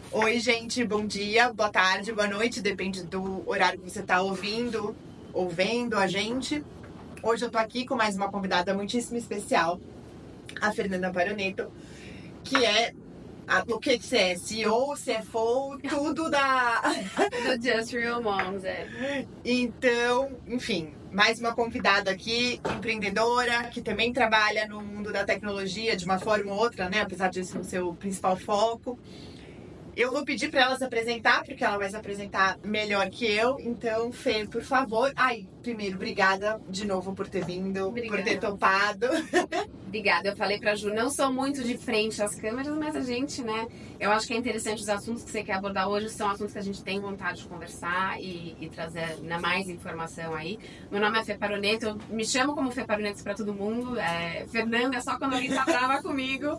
Oi, gente, bom dia, boa tarde, boa noite, depende do horário que você tá ouvindo ou vendo a gente. Hoje eu tô aqui com mais uma convidada muitíssimo especial, a Fernanda Paroneto, que é o que você é? CEO, CFO, tudo da... Do Just Real Moms, Então, enfim, mais uma convidada aqui, empreendedora, que também trabalha no mundo da tecnologia de uma forma ou outra, né? Apesar disso não ser o principal foco. Eu vou pedir para ela se apresentar, porque ela vai se apresentar melhor que eu. Então, Fê, por favor. Ai, primeiro, obrigada de novo por ter vindo, Obrigada. por ter topado. Obrigada. Eu falei pra Ju, não sou muito de frente às câmeras, mas a gente, né? Eu acho que é interessante os assuntos que você quer abordar hoje, são assuntos que a gente tem vontade de conversar e trazer mais informação aí. Meu nome é Fê Paroneto, eu me chamo como Fê Paroneto pra todo mundo. Fernanda é só quando alguém tá brava comigo.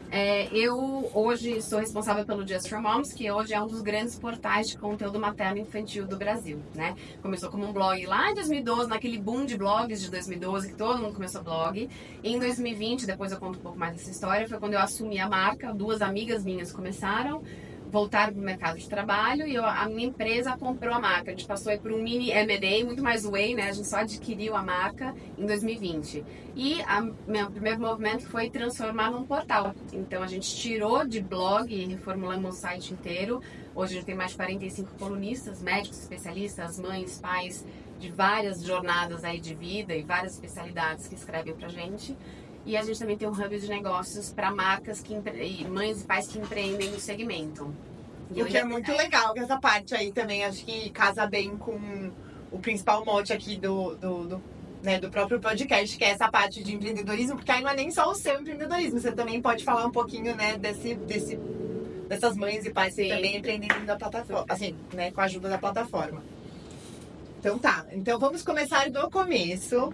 Eu hoje sou responsável pelo Just for Moms, que hoje é um dos grandes portais de conteúdo materno e infantil do Brasil, né? Começou como um blog lá em 2012, naquele boom de blogs de 2012, que todo mundo começou blog. E em 2020, depois eu conto um pouco mais dessa história, foi quando eu assumi a marca. Duas amigas minhas começaram, voltaram para o mercado de trabalho e a minha empresa comprou a marca. A gente passou aí por um mini M&A, muito mais way, né? A gente só adquiriu a marca em 2020. E meu primeiro movimento foi transformar num portal. Então a gente tirou de blog e reformulamos o site inteiro. Hoje a gente tem mais de 45 colunistas, médicos, especialistas, mães, pais, de várias jornadas aí de vida e várias especialidades que escrevem pra gente. E a gente também tem um hub de negócios para marcas, mães e pais que empreendem no segmento. O que é muito legal, que essa parte aí também acho que casa bem com o principal mote aqui do próprio podcast, que é essa parte de empreendedorismo, porque aí não é nem só o seu empreendedorismo, você também pode falar um pouquinho, né, dessas mães e pais que também empreendem dentro da plataforma, assim, né, com a ajuda da plataforma. Então tá, então vamos começar do começo.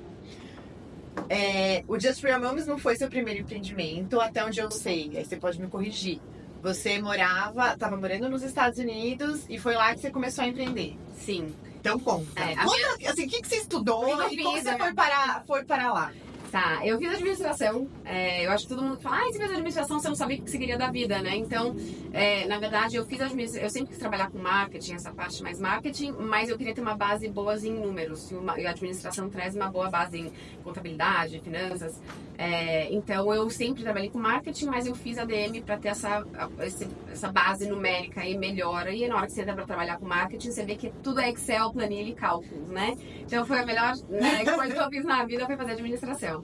O Just for Your Moms não foi seu primeiro empreendimento, até onde eu sei, aí você pode me corrigir. Você estava morando nos Estados Unidos e foi lá que você começou a empreender. Sim. Então conta. Assim, o que você estudou e como você foi para lá? Tá, eu fiz administração. Eu acho que todo mundo fala, você fez administração, você não sabia o que você queria da vida, né? Então, na verdade, eu fiz administração. Eu sempre quis trabalhar com marketing, essa parte mais marketing, mas eu queria ter uma base boa em números. E a administração traz uma boa base em contabilidade, finanças. Então, eu sempre trabalhei com marketing, mas eu fiz ADM para ter essa base numérica aí melhor. E na hora que você entra para trabalhar com marketing, você vê que tudo é Excel, planilha e cálculos, né? Então, foi a melhor coisa que eu fiz na vida, foi fazer administração.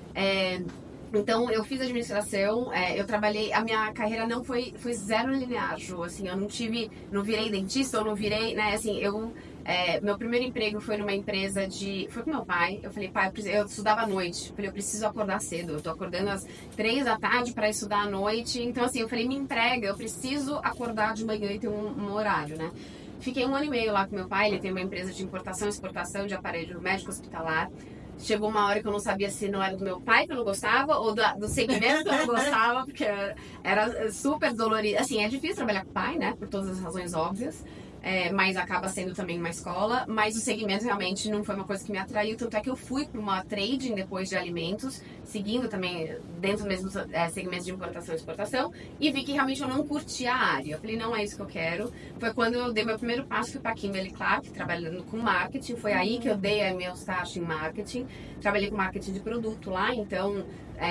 Então eu fiz administração, eu trabalhei, a minha carreira não foi zero linear, Ju, assim, eu não virei dentista, eu não virei, né, assim, meu primeiro emprego foi numa empresa foi com meu pai. Eu falei, pai, eu estudava à noite. Eu falei, eu preciso acordar cedo. Eu tô acordando às 3 da tarde para estudar à noite. Então, assim, eu falei, me emprega, eu preciso acordar de manhã e ter um horário, né? Fiquei 1 ano e meio lá com meu pai. Ele tem uma empresa de importação e exportação de aparelho médico hospitalar. Chegou uma hora que eu não sabia se não era do meu pai que eu não gostava ou do segmento que eu não gostava, porque era super dolorido. Assim, é difícil trabalhar com o pai, né? Por todas as razões óbvias. Mas acaba sendo também uma escola. Mas o segmento realmente não foi uma coisa que me atraiu. Tanto é que eu fui para uma trading depois de alimentos, seguindo também dentro do mesmo segmento de importação e exportação. E vi que realmente eu não curtia a área. Eu falei, não é isso que eu quero. Foi quando eu dei meu primeiro passo, fui para Kimberly-Clark, trabalhando com marketing. Foi aí que eu dei meu start em marketing. Trabalhei com marketing de produto lá, então...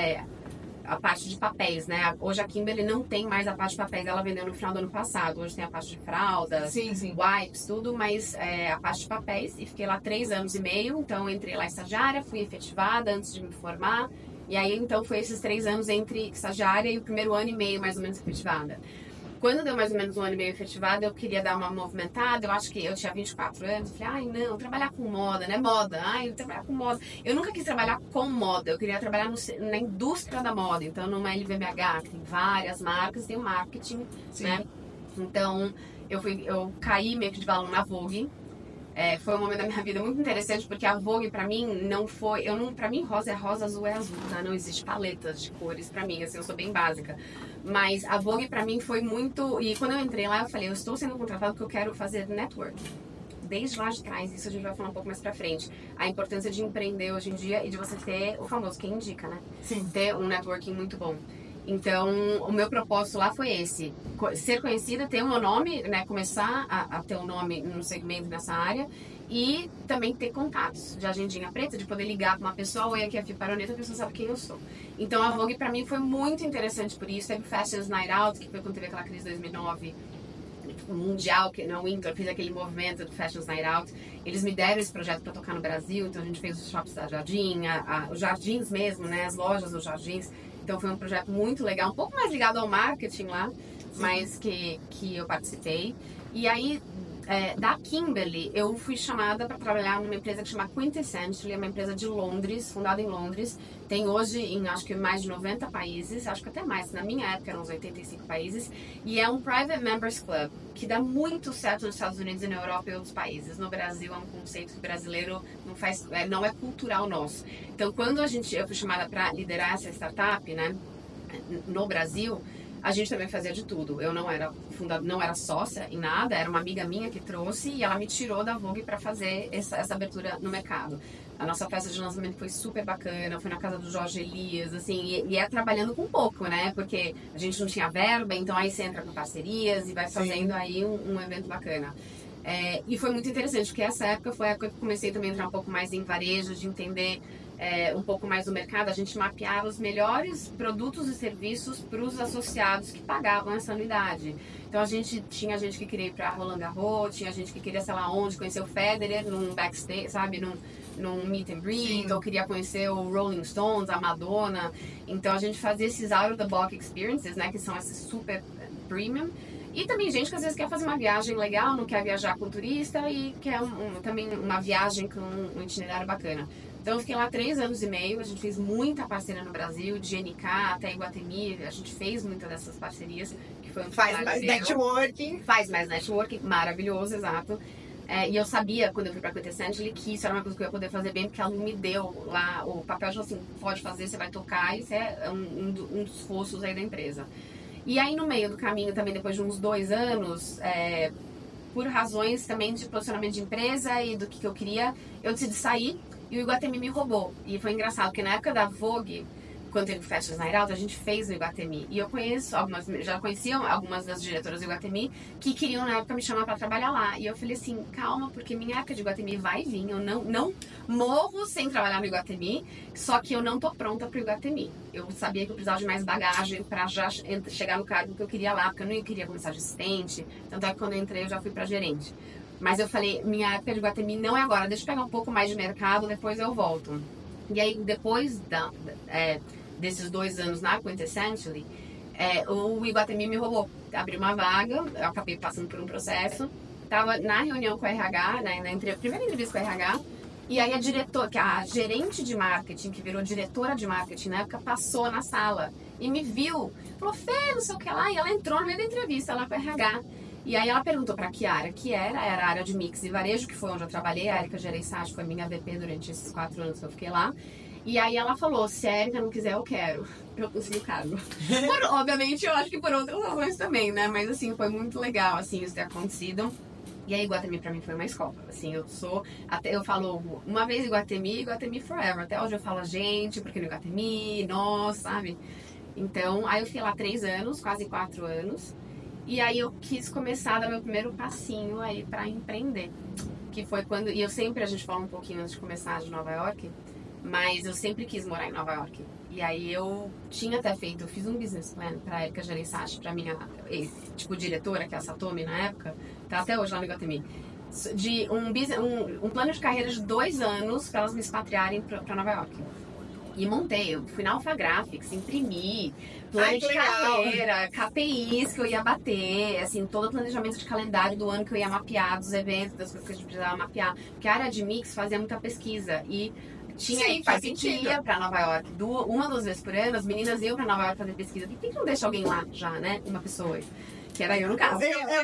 a parte de papéis, né? Hoje a Kimberly não tem mais a parte de papéis, ela vendeu no final do ano passado. Hoje tem a parte de fraldas, sim. wipes, tudo, mas a parte de papéis. E fiquei lá 3 anos e meio, então entrei lá estagiária, fui efetivada antes de me formar. E aí, então, foi esses 3 anos entre estagiária e o primeiro ano e meio, mais ou menos, efetivada. Quando deu mais ou menos 1 ano e meio efetivada, eu queria dar uma movimentada. Eu acho que eu tinha 24 anos. Eu falei, não, trabalhar com moda, né? Moda. Trabalhar com moda. Eu nunca quis trabalhar com moda. Eu queria trabalhar na indústria da moda. Então, numa LVMH, que tem várias marcas, tem o marketing, né? Então, eu caí meio que de balão na Vogue. Foi um momento da minha vida muito interessante, porque a Vogue pra mim não foi... Pra mim, rosa é rosa, azul é azul, tá? Não existe paletas de cores pra mim, assim, eu sou bem básica. Mas a Vogue pra mim foi muito... E quando eu entrei lá, eu falei, eu estou sendo contratada porque eu quero fazer network. Desde lá de trás, isso a gente vai falar um pouco mais pra frente. A importância de empreender hoje em dia e de você ter o famoso quem indica, né? Sim. Ter um networking muito bom. Então, o meu propósito lá foi esse: ser conhecida, ter o meu nome, né? Começar a ter um nome no segmento nessa área e também ter contatos de agendinha preta, de poder ligar para uma pessoa, oi, aqui é a Fih Paroneta, a pessoa sabe quem eu sou. Então, a Vogue para mim foi muito interessante por isso. Teve Fashions Night Out, que foi quando teve aquela crise de 2009 mundial, que no Winter, eu fiz aquele movimento do Fashions Night Out. Eles me deram esse projeto para tocar no Brasil, então a gente fez os shops da Jardim, os jardins mesmo, né? As lojas dos jardins. Então foi um projeto muito legal, um pouco mais ligado ao marketing lá, mas que eu participei. E aí, da Kimberly, eu fui chamada para trabalhar numa empresa que chama Quintessentially, é uma empresa de Londres, fundada em Londres. Tem hoje em, acho que mais de 90 países, acho que até mais, na minha época eram uns 85 países. E é um Private Members Club, que dá muito certo nos Estados Unidos e na Europa e outros países. No Brasil é um conceito que brasileiro não é cultural nosso. Então, quando eu fui chamada para liderar essa startup, né, no Brasil, a gente também fazia de tudo. Eu não era sócia em nada, era uma amiga minha que trouxe e ela me tirou da Vogue para fazer essa abertura no mercado. A nossa festa de lançamento foi super bacana, foi na casa do Jorge Elias, assim, e é trabalhando com pouco, né? Porque a gente não tinha verba, então aí você entra com parcerias e vai fazendo aí um evento bacana. E foi muito interessante, porque essa época foi a época que eu comecei também a entrar um pouco mais em varejo, de entender um pouco mais do mercado. A gente mapeava os melhores produtos e serviços para os associados que pagavam essa anuidade. Então tinha gente que queria ir para Roland Garros, tinha gente que queria, sei lá onde, conhecer o Federer num backstage, sabe, num meet and greet, ou queria conhecer o Rolling Stones, a Madonna. Então a gente fazia esses out of the box experiences, né, que são esses super premium. E também gente que às vezes quer fazer uma viagem legal, não quer viajar com turista e quer também uma viagem com um itinerário bacana. Então eu fiquei lá 3 anos e meio, a gente fez muita parceria no Brasil, de GNK até Iguatemi, a gente fez muitas dessas parcerias, que foi um Faz mais networking. Faz mais networking, maravilhoso, exato. E eu sabia, quando eu fui pra Quintessentially, que isso era uma coisa que eu ia poder fazer bem, porque ela me deu lá o papel de assim, pode fazer, você vai tocar, isso é um dos fossos aí da empresa. E aí no meio do caminho também, depois de uns 2 anos, por razões também de posicionamento de empresa e do que eu queria, eu decidi sair e o Iguatemi me roubou. E foi engraçado, porque na época da Vogue, quando teve Fashions Night Out, a gente fez no Iguatemi. E eu já conhecia algumas das diretoras do Iguatemi que queriam na época me chamar para trabalhar lá. E eu falei assim, calma, porque minha época de Iguatemi vai vir. Eu não morro sem trabalhar no Iguatemi, só que eu não tô pronta pro Iguatemi. Eu sabia que eu precisava de mais bagagem para já chegar no cargo que eu queria lá, porque eu não queria começar de assistente. Tanto é que quando eu entrei eu já fui para gerente. Mas eu falei, minha época de Iguatemi não é agora, deixa eu pegar um pouco mais de mercado, depois eu volto. E aí, depois desses 2 anos na Quintessentially, o Iguatemi me roubou. Abriu uma vaga, eu acabei passando por um processo, estava na reunião com a RH, né, primeira entrevista com a RH, e aí a gerente de marketing, que virou diretora de marketing na época, passou na sala e me viu, falou, Fê, não sei o que lá, e ela entrou no meio da entrevista lá com a RH. E aí ela perguntou pra Kiara, que era a área de mix e varejo, que foi onde eu trabalhei, a Erika Gereissati foi minha VP durante esses 4 anos que eu fiquei lá. E aí ela falou, se a Erika não quiser, eu quero. Eu consegui o cargo. Obviamente, eu acho que por outras razões também, né? Mas assim, foi muito legal, assim, isso ter acontecido. E aí, Iguatemi pra mim foi uma escola. Assim, eu falo, uma vez Iguatemi forever. Até hoje eu falo, gente, porque no Iguatemi, nós, sabe? Então, aí eu fiquei lá 3 anos, quase 4 anos. E aí eu quis começar a dar meu primeiro passinho aí pra empreender. Que foi quando... E a gente fala um pouquinho antes de começar de Nova York, mas eu sempre quis morar em Nova York. E aí eu fiz um business plan pra Erika Gereissati, pra minha diretora, que é a Satomi na época, tá até hoje lá no Iguatemi. De um plano de carreira de 2 anos pra elas me expatriarem pra Nova York. E montei, eu fui na Alpha Graphics, imprimi, plano de carreira, KPIs que eu ia bater, assim, todo o planejamento de calendário do ano que eu ia mapear, dos eventos, das coisas que a gente precisava mapear. Porque a área de mix fazia muita pesquisa e tinha equipe que ia pra Nova York. 1 ou 2 vezes por ano, as meninas iam pra Nova York fazer pesquisa. Por que não deixa alguém lá já, né? Uma pessoa. Que era eu no caso.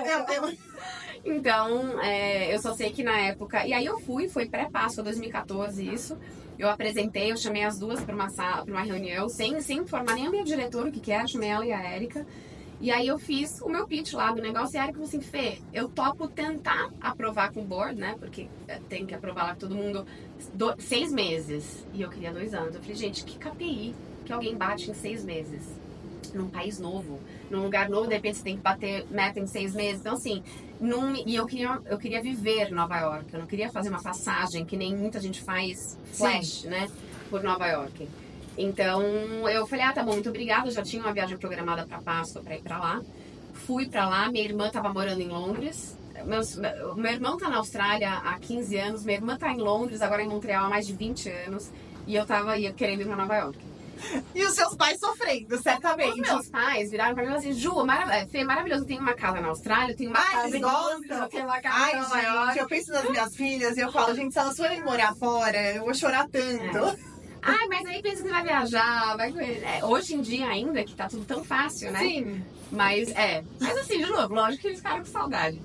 Então, eu só sei que na época... E aí eu foi pré-Páscoa, 2014 isso. Eu apresentei, eu chamei as duas para uma reunião, sem informar nem a minha diretora o que era, chamei ela e a Erika. E aí eu fiz o meu pitch lá do negócio e a Erika falou assim, Fê, eu topo tentar aprovar com o board, né? Porque tem que aprovar lá com todo mundo 6 meses. E eu queria 2 anos. Eu falei, gente, que KPI que alguém bate em 6 meses? num país novo, num lugar novo, de repente você tem que bater meta em 6 meses. Então, assim, e eu queria viver Nova York. Eu não queria fazer uma passagem, que nem muita gente faz flash, né? Por Nova York. Então, eu falei, tá bom, muito obrigada. Eu já tinha uma viagem programada pra Páscoa, pra ir pra lá. Fui pra lá, minha irmã tava morando em Londres. Meu irmão tá na Austrália há 15 anos, minha irmã tá em Londres, agora em Montreal há mais de 20 anos. E eu tava querendo ir pra Nova York. E os seus pais sofrendo, certamente. Os meus pais viraram pra mim e falaram assim, Ju, Fê, maravilhoso, eu tenho uma casa na Austrália, eu tenho uma casa em Londres, eu tenho uma casa em Nova York. Eu penso nas minhas filhas e eu falo, gente, se elas forem morar fora, eu vou chorar tanto. Mas aí pensa que vai viajar, hoje em dia ainda, que tá tudo tão fácil, né? Sim. Mas assim, de novo, lógico que eles ficaram com saudade.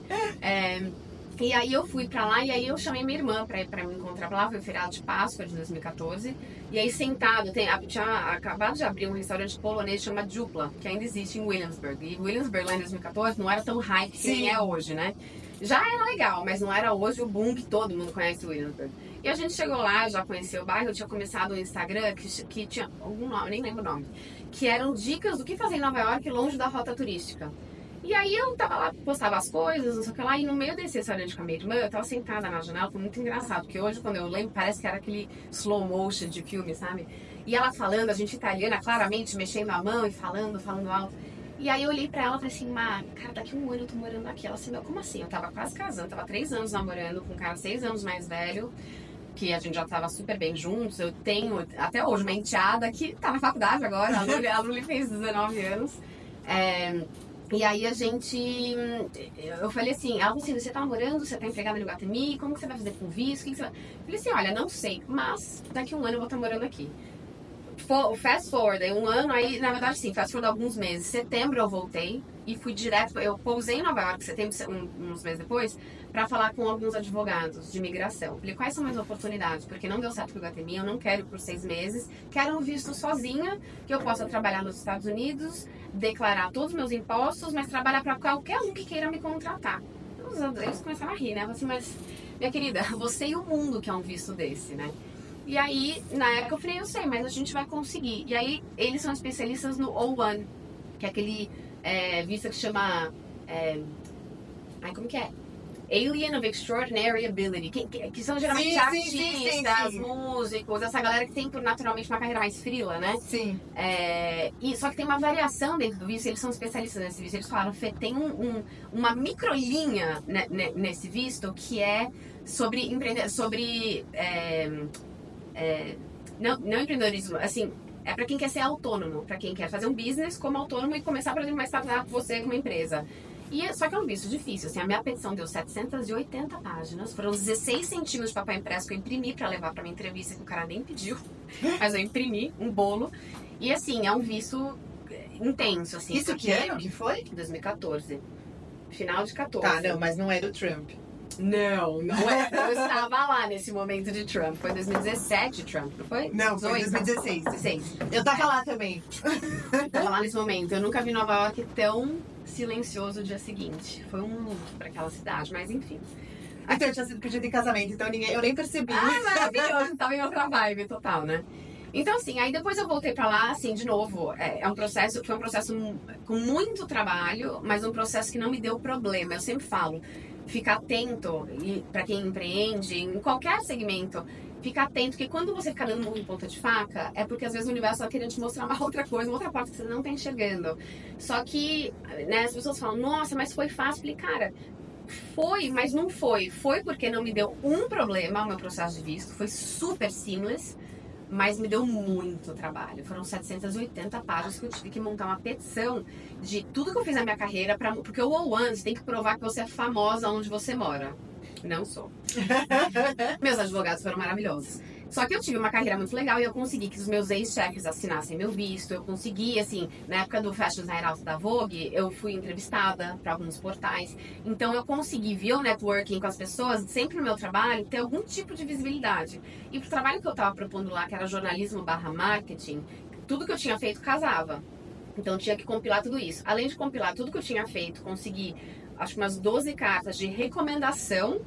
E aí eu fui pra lá e aí eu chamei minha irmã pra me encontrar pra lá, foi o feriado de Páscoa de 2014. E aí sentado, tinha acabado de abrir um restaurante polonês chamado Dupla, que ainda existe em Williamsburg. E Williamsburg lá em 2014 não era tão hype que nem é hoje, né? Já era legal, mas não era hoje o boom que todo mundo conhece Williamsburg. E a gente chegou lá, já conheceu o bairro, eu tinha começado um Instagram que tinha algum nome, nem lembro o nome, que eram dicas do que fazer em Nova York longe da rota turística. E aí eu tava lá, postava as coisas, não sei o que lá, e no meio desse restaurante com a minha irmã, eu tava sentada na janela, foi muito engraçado, porque hoje quando eu lembro, parece que era aquele slow motion de filme, sabe? E ela falando, a gente italiana, claramente, mexendo a mão e falando alto. E aí eu olhei pra ela e falei assim, cara, daqui um ano eu tô morando aqui. Ela assim, como assim? Eu tava quase casando, tava 3 anos namorando com um cara 6 anos mais velho, que a gente já tava super bem juntos. Eu tenho, até hoje, uma enteada que tá na faculdade agora, a Luli fez 19 anos. E aí eu falei assim, ela falou assim, você tá namorando, você tá empregada no Iguatemi, como que você vai fazer com visto? Eu falei assim, olha, não sei, mas daqui um ano eu vou estar morando aqui. Fast forward, aí um ano, aí na verdade sim, fast forward alguns meses. Setembro eu voltei e fui direto, eu pousei em Nova York, setembro, uns meses depois, pra falar com alguns advogados de imigração. Falei, quais são as oportunidades? Porque não deu certo com o Iguatemi, eu não quero ir por 6 meses, quero um visto sozinha, que eu possa trabalhar nos Estados Unidos, declarar todos os meus impostos, mas trabalhar pra qualquer um que queira me contratar. Eles começaram a rir, né? Eu falei assim, mas minha querida, você e o mundo quer um visto desse, né? E aí, na época eu falei, eu sei, mas a gente vai conseguir. E aí, eles são especialistas no O1, que é aquele visto que chama... como que é? Alien of Extraordinary Ability, que são geralmente artistas, músicos, essa galera que tem naturalmente uma carreira mais frila, né? Sim. Só que tem uma variação dentro do visto, eles são especialistas nesse visto. Eles falaram, Fê, tem uma microlinha nesse visto que é sobre empreender, sobre... não empreendedorismo, assim, é pra quem quer ser autônomo, pra quem quer fazer um business como autônomo e começar, por exemplo, uma startup, você como empresa. Só que é um visto difícil, assim, a minha petição deu 780 páginas, foram 16 centímetros de papel impresso que eu imprimi pra levar pra minha entrevista, que o cara nem pediu, mas eu imprimi um bolo, e assim, é um visto intenso, assim. Isso que ano que foi? 2014, final de 14. Tá, não, mas não é do Trump. Não é. Eu estava lá nesse momento de Trump. Foi 2017 Trump, não foi? Não, foi 2016. 16. Eu tava lá também. Eu tava lá nesse momento. Eu nunca vi Nova York tão silencioso o dia seguinte. Foi um luto pra aquela cidade, mas enfim. Então eu tinha sido pedido em casamento, então eu nem percebi. Maravilhoso. Tava em outra vibe total, né? Então, assim, aí depois eu voltei pra lá, assim, de novo, foi um processo com muito trabalho, mas um processo que não me deu problema. Eu sempre falo, fica atento, e para quem empreende, em qualquer segmento, fica atento que quando você fica dando murro em ponta de faca, é porque às vezes o universo está querendo te mostrar uma outra coisa, uma outra porta que você não está enxergando. Só que, né, as pessoas falam, nossa, mas foi fácil. Eu falei, cara, foi, mas não foi. Foi porque não me deu um problema o meu processo de visto, foi super seamless, mas me deu muito trabalho. Foram 780 páginas que eu tive que montar uma petição de tudo que eu fiz na minha carreira, porque o O1, você tem que provar que você é famosa onde você mora. Não sou. Meus advogados foram maravilhosos. Só que eu tive uma carreira muito legal e eu consegui que os meus ex-chefes assinassem meu visto. Eu consegui, assim, na época do Fashion Night Out da Vogue, eu fui entrevistada para alguns portais. Então eu consegui, via o networking com as pessoas, sempre no meu trabalho, ter algum tipo de visibilidade. E pro trabalho que eu tava propondo lá, que era jornalismo/marketing, tudo que eu tinha feito casava. Então eu tinha que compilar tudo isso. Além de compilar tudo que eu tinha feito, consegui, acho que umas 12 cartas de recomendação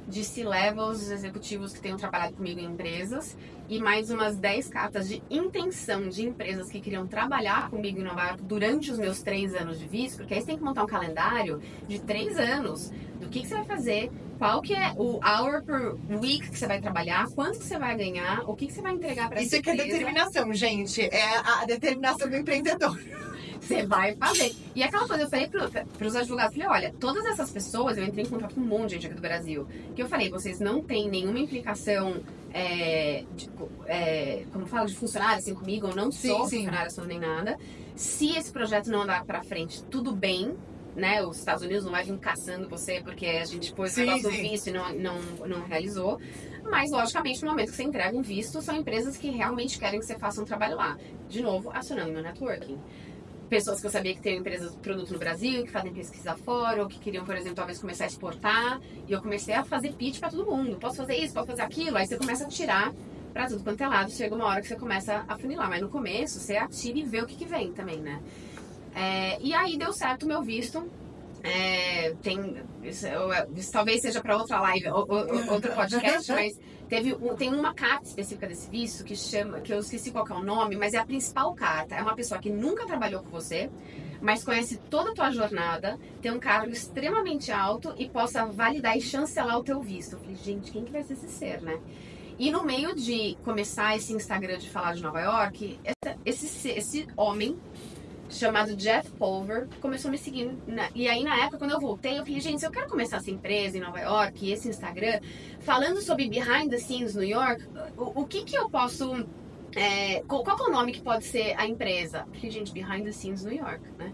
de C-levels, executivos que tenham trabalhado comigo em empresas, e mais umas 10 cartas de intenção de empresas que queriam trabalhar comigo em Nova York durante os meus 3 anos de visto, porque aí você tem que montar um calendário de 3 anos do que você vai fazer, qual que é o hour per week que você vai trabalhar, quanto que você vai ganhar, o que você vai entregar para essa empresa. Isso é determinação, gente. É a determinação do empreendedor. Você vai fazer. E aquela coisa, eu falei pros advogados, falei, olha, todas essas pessoas, eu entrei em contato com um monte de gente aqui do Brasil, que eu falei, vocês não têm nenhuma implicação, como fala, de funcionário assim comigo, eu não sou funcionária, sou nem nada. Se esse projeto não andar pra frente, tudo bem, né? Os Estados Unidos não vai vir caçando você porque a gente pôs o negócio do visto e não realizou. Mas, logicamente, no momento que você entrega um visto, são empresas que realmente querem que você faça um trabalho lá. De novo, acionando meu networking. Pessoas que eu sabia que tem empresas de produto no Brasil, que fazem pesquisa fora, ou que queriam, por exemplo, talvez começar a exportar. E eu comecei a fazer pitch para todo mundo. Posso fazer isso, posso fazer aquilo. Aí você começa a tirar para tudo quanto é lado. Chega uma hora que você começa a funilar. Mas no começo, você atira e vê o que vem também, né? E aí deu certo o meu visto. Isso talvez seja para outra live, outro podcast, mas tem uma carta específica desse visto que eu esqueci qual que é o nome, mas é a principal carta. É uma pessoa que nunca trabalhou com você, mas conhece toda a tua jornada, tem um cargo extremamente alto e possa validar e chancelar o teu visto. Eu falei, gente, quem que vai ser esse ser, né? E no meio de começar esse Instagram de falar de Nova York, esse homem chamado Jeff Pulver começou a me seguir. E aí, na época, quando eu voltei, eu falei, gente, se eu quero começar essa empresa em Nova York, e esse Instagram, falando sobre behind the scenes New York, o que eu posso... qual que é o nome que pode ser a empresa? Eu falei, gente, behind the scenes New York, né?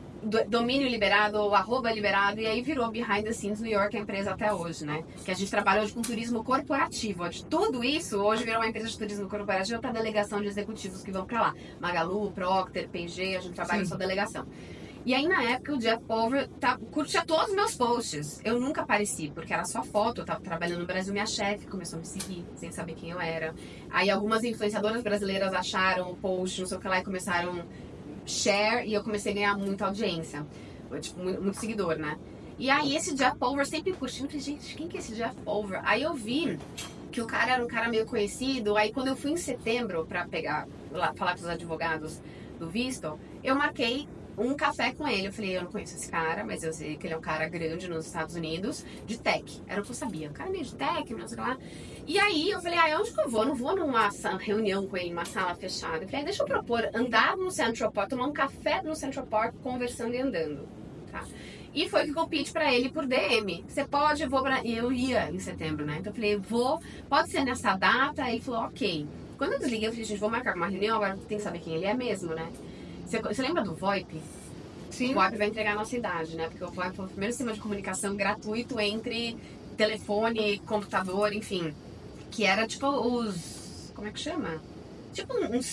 Domínio liberado, ou @ liberado, e aí virou Behind the Scenes New York a empresa até hoje, né? Que a gente trabalha hoje com turismo corporativo. De tudo isso, hoje virou uma empresa de turismo corporativo para delegação de executivos que vão para lá. Magalu, Procter, P&G, a gente trabalha nessa delegação. E aí, na época, o Jeff Pulver curtia todos os meus posts. Eu nunca apareci, porque era só foto. Eu tava trabalhando no Brasil, minha chefe começou a me seguir, sem saber quem eu era. Aí, algumas influenciadoras brasileiras acharam o post, não sei o que lá, e começaram share, e eu comecei a ganhar muita audiência. Tipo, muito seguidor, né? E aí, esse Jeff Pulver sempre curtiu. Eu falei, gente, quem que é esse Jeff Pulver? Aí eu vi que o cara era um cara meio conhecido. Aí, quando eu fui em setembro pra falar com os advogados do visto, eu marquei um café com ele. Eu falei, eu não conheço esse cara, mas eu sei que ele é um cara grande nos Estados Unidos, de tech. Era o que eu sabia. Um cara meio de tech, não sei lá. E aí, eu falei, onde que eu vou? Eu não vou numa reunião com ele, numa sala fechada. Eu falei, deixa eu propor andar no Central Park, tomar um café no Central Park, conversando e andando. Tá? E foi que eu pedi pra ele por DM. Você pode, eu vou pra... E eu ia em setembro, né? Então eu falei, pode ser nessa data? Aí ele falou, ok. Quando eu desliguei, eu falei, gente, vou marcar uma reunião, agora tem que saber quem ele é mesmo, né? Você lembra do VoIP? Sim. O VoIP vai entregar a nossa idade, né? Porque o VoIP foi o primeiro sistema de comunicação gratuito entre telefone, computador, enfim. Que era tipo os... Como é que chama? Tipo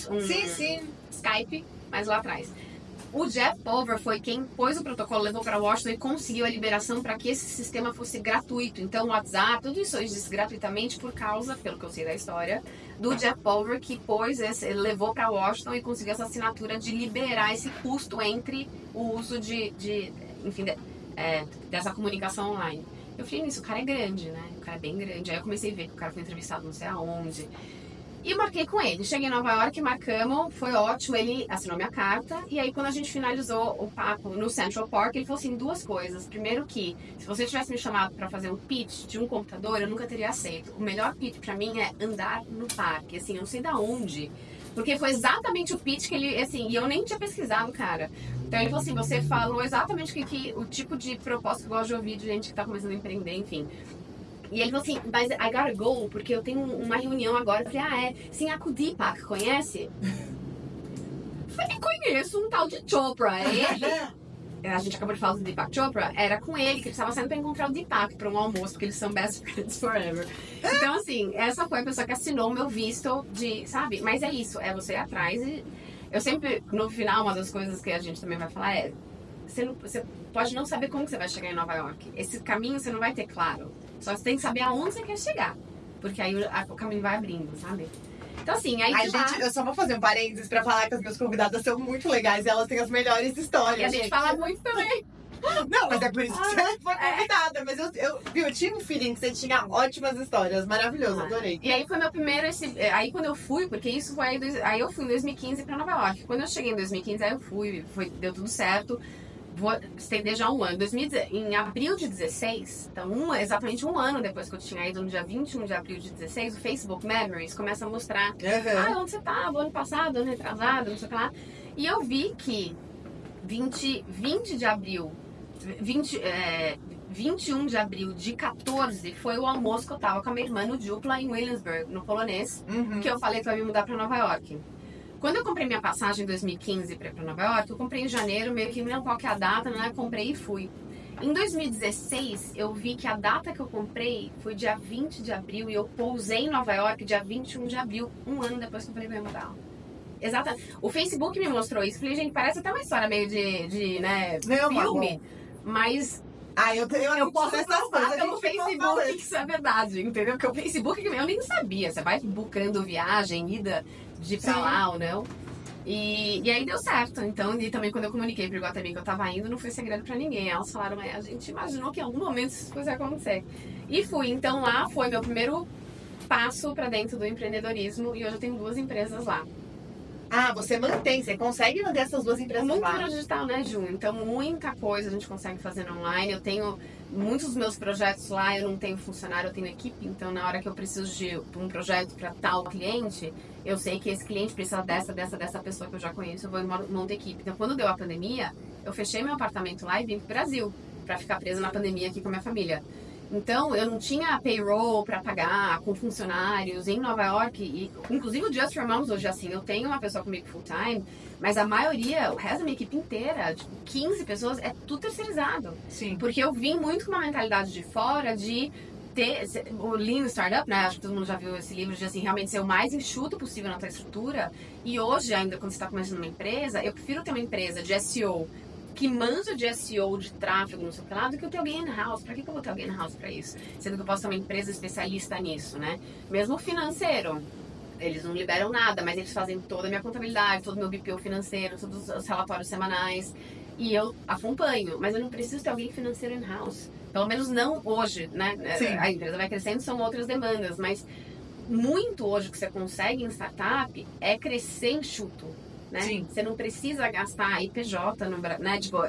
Sim. Skype, mas lá atrás. O Jeff Pulver foi quem pôs o protocolo, levou para Washington e conseguiu a liberação para que esse sistema fosse gratuito. Então, o WhatsApp, tudo isso existe gratuitamente por causa, pelo que eu sei da história, do Jeff Pulver, que ele levou para Washington e conseguiu essa assinatura de liberar esse custo entre o uso dessa comunicação online. Eu falei nisso, o cara é grande, né? O cara é bem grande. Aí eu comecei a ver que o cara foi entrevistado não sei aonde. E marquei com ele. Cheguei em Nova York, marcamos, foi ótimo. Ele assinou minha carta. E aí, quando a gente finalizou o papo no Central Park, ele falou assim, 2 coisas. Primeiro que, se você tivesse me chamado para fazer um pitch de um computador, eu nunca teria aceito. O melhor pitch para mim é andar no parque. Assim, eu não sei da onde. Porque foi exatamente o pitch que ele, assim, e eu nem tinha pesquisado, cara. Então ele falou assim, você falou exatamente o tipo de proposta que eu gosto de ouvir de gente que tá começando a empreender, enfim. E ele falou assim, mas I gotta go, porque eu tenho uma reunião agora. Eu falei, sim, a Deepak, conhece? Eu falei, conheço um tal de Chopra. A gente acabou de falar do Deepak Chopra, era com ele que ele estava saindo para encontrar o Deepak para um almoço, porque eles são best friends forever. Então, assim, essa foi a pessoa que assinou o meu visto sabe? Mas é isso, é você ir atrás e... Eu sempre, no final, uma das coisas que a gente também vai falar é... Você pode não saber como que você vai chegar em Nova York. Esse caminho você não vai ter claro. Só você tem que saber aonde você quer chegar. Porque aí o caminho vai abrindo, sabe? Então, assim, aí eu só vou fazer um parênteses pra falar que as minhas convidadas são muito legais e elas têm as melhores histórias. E a gente fala muito também. Não, mas é por isso que você foi convidada. Mas eu tinha um feeling que você tinha ótimas histórias. Maravilhoso, adorei. E aí foi meu primeiro... Aí quando eu fui, porque isso foi... Aí eu fui em 2015 pra Nova York. Quando eu cheguei em 2015, aí eu fui. Deu tudo certo. Vou estender já um ano. Em abril de 16, então exatamente um ano depois que eu tinha ido, no dia 21 de abril de 16, o Facebook Memories começa a mostrar onde você tava, ano passado, ano retrasado, não sei o que lá. E eu vi que 20 de abril, 21 de abril de 14 foi o almoço que eu tava com a minha irmã no Dupla em Williamsburg, no polonês, que eu falei que eu ia me mudar pra Nova York. Quando eu comprei minha passagem em 2015 para Nova York, eu comprei em janeiro, meio que não qual que é a data, né? Comprei e fui. Em 2016, eu vi que a data que eu comprei foi dia 20 de abril e eu pousei em Nova York dia 21 de abril, um ano depois que eu falei que eu ia mudar. Exato. O Facebook me mostrou isso. Falei, gente, parece até uma história meio de né, filme, mas... eu posso provar pelo Facebook que isso é verdade, entendeu? Porque o Facebook eu nem sabia. Você vai buscando viagem, ida de pra lá ou não. E aí deu certo. Então, e também quando eu comuniquei pro Iguatemi que eu tava indo, não foi segredo pra ninguém. Elas falaram, a gente imaginou que em algum momento isso fosse acontecer. E fui. Então lá foi meu primeiro passo pra dentro do empreendedorismo e hoje eu tenho 2 empresas lá. Você consegue manter essas 2 empresas muito lá? Muito digital, né, Ju? Então, muita coisa a gente consegue fazer online. Eu tenho muitos dos meus projetos lá, eu não tenho funcionário, eu tenho equipe. Então, na hora que eu preciso de um projeto para tal cliente, eu sei que esse cliente precisa dessa pessoa que eu já conheço, eu vou em monte equipe. Então, quando deu a pandemia, eu fechei meu apartamento lá e vim pro Brasil para ficar presa na pandemia aqui com a minha família. Então, eu não tinha payroll para pagar com funcionários em Nova York. E, inclusive, o Just for Moms hoje, assim, eu tenho uma pessoa comigo full time, mas a maioria, o resto da minha equipe inteira, tipo, 15 pessoas, é tudo terceirizado. Sim. Porque eu vim muito com uma mentalidade de fora de ter o Lean Startup, né? Acho que todo mundo já viu esse livro de, assim, realmente ser o mais enxuto possível na tua estrutura. E hoje, ainda quando você está começando uma empresa, eu prefiro ter uma empresa de SEO que manja de SEO, de tráfego, não sei o que lá, do que eu ter alguém in-house. Pra que eu vou ter alguém in-house pra isso? Sendo que eu posso ter uma empresa especialista nisso, né? Mesmo financeiro, eles não liberam nada, mas eles fazem toda a minha contabilidade, todo o meu BPO financeiro, todos os relatórios semanais. E eu acompanho, mas eu não preciso ter alguém financeiro in-house. Pelo menos não hoje, né? Sim. A empresa vai crescendo, são outras demandas, mas muito hoje que você consegue em startup é crescer enxuto. Né? Sim. Você não precisa gastar IPJ no Brasil, né? Tipo,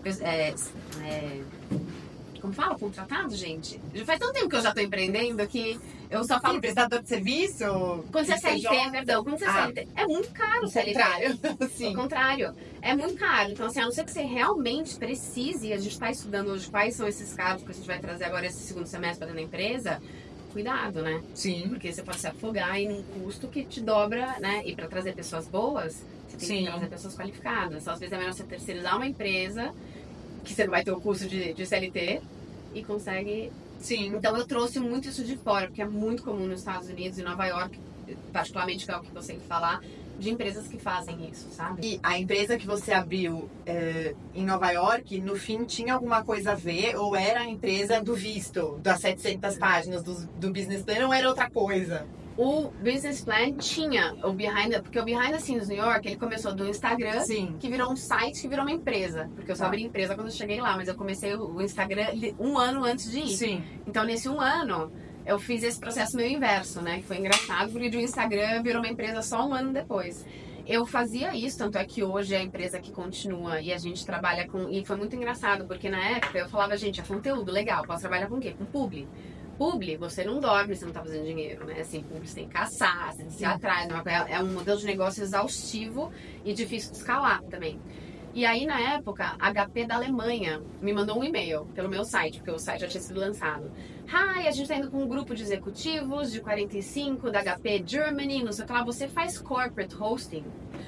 como fala? Contratado, gente? Já faz tanto tempo que eu já tô empreendendo que eu só falo... Sim, prestador de serviço? Quando você é CLT, perdão. Quando você é CLT, é muito caro o CLT. Sim. Ao contrário. É muito caro. Então, assim, a não ser que você realmente precise, e a gente está estudando hoje quais são esses cargos que a gente vai trazer agora esse segundo semestre para dentro da empresa, cuidado, né? Sim. Porque você pode se afogar em um custo que te dobra, né? E para trazer pessoas boas, você tem que trazer pessoas qualificadas. Então, às vezes é melhor você terceirizar uma empresa, que você não vai ter o custo de CLT, e consegue... Sim. Então, eu trouxe muito isso de fora, porque é muito comum nos Estados Unidos e Nova York, particularmente, que é o que eu sei falar, de empresas que fazem isso, sabe? E a empresa que você abriu em Nova York, no fim, tinha alguma coisa a ver? Ou era a empresa do visto, das 700 páginas do business plan, ou era outra coisa? O business plan tinha o porque o Behind the Scenes New York, ele começou do Instagram, que virou um site, que virou uma empresa. Porque eu só abri empresa quando eu cheguei lá, mas eu comecei o Instagram um ano antes de ir. Sim. Então, nesse um ano, eu fiz esse processo meio inverso, né? Que foi engraçado, porque o Instagram virou uma empresa só um ano depois. Eu fazia isso, tanto é que hoje é a empresa que continua e a gente trabalha com... E foi muito engraçado, porque na época eu falava, gente, é conteúdo, legal, posso trabalhar com o quê? Com publi. Publi, você não dorme, você não tá fazendo dinheiro, né? Assim, publi, você tem que caçar, você tem que ir atrás. É um modelo de negócio exaustivo e difícil de escalar também. E aí, na época, a HP da Alemanha me mandou um e-mail pelo meu site, porque o site já tinha sido lançado. Hi, a gente tá indo com um grupo de executivos de 45 da HP Germany, não sei o que lá. Você faz corporate hosting?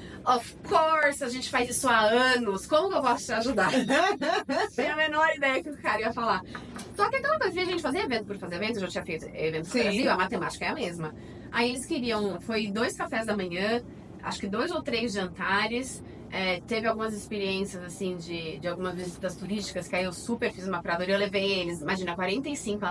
Of course, a gente faz isso há anos. Como que eu posso te ajudar? Tenho a menor ideia que o cara ia falar. Só que aquela coisa de a gente fazer evento por fazer evento, eu já tinha feito evento no Brasil, a matemática é a mesma. Aí eles queriam, foi 2 cafés da manhã, acho que 2 ou 3 jantares. Teve algumas experiências, assim, de algumas visitas turísticas, que aí eu super fiz uma curadoria, eu levei eles, imagina, 45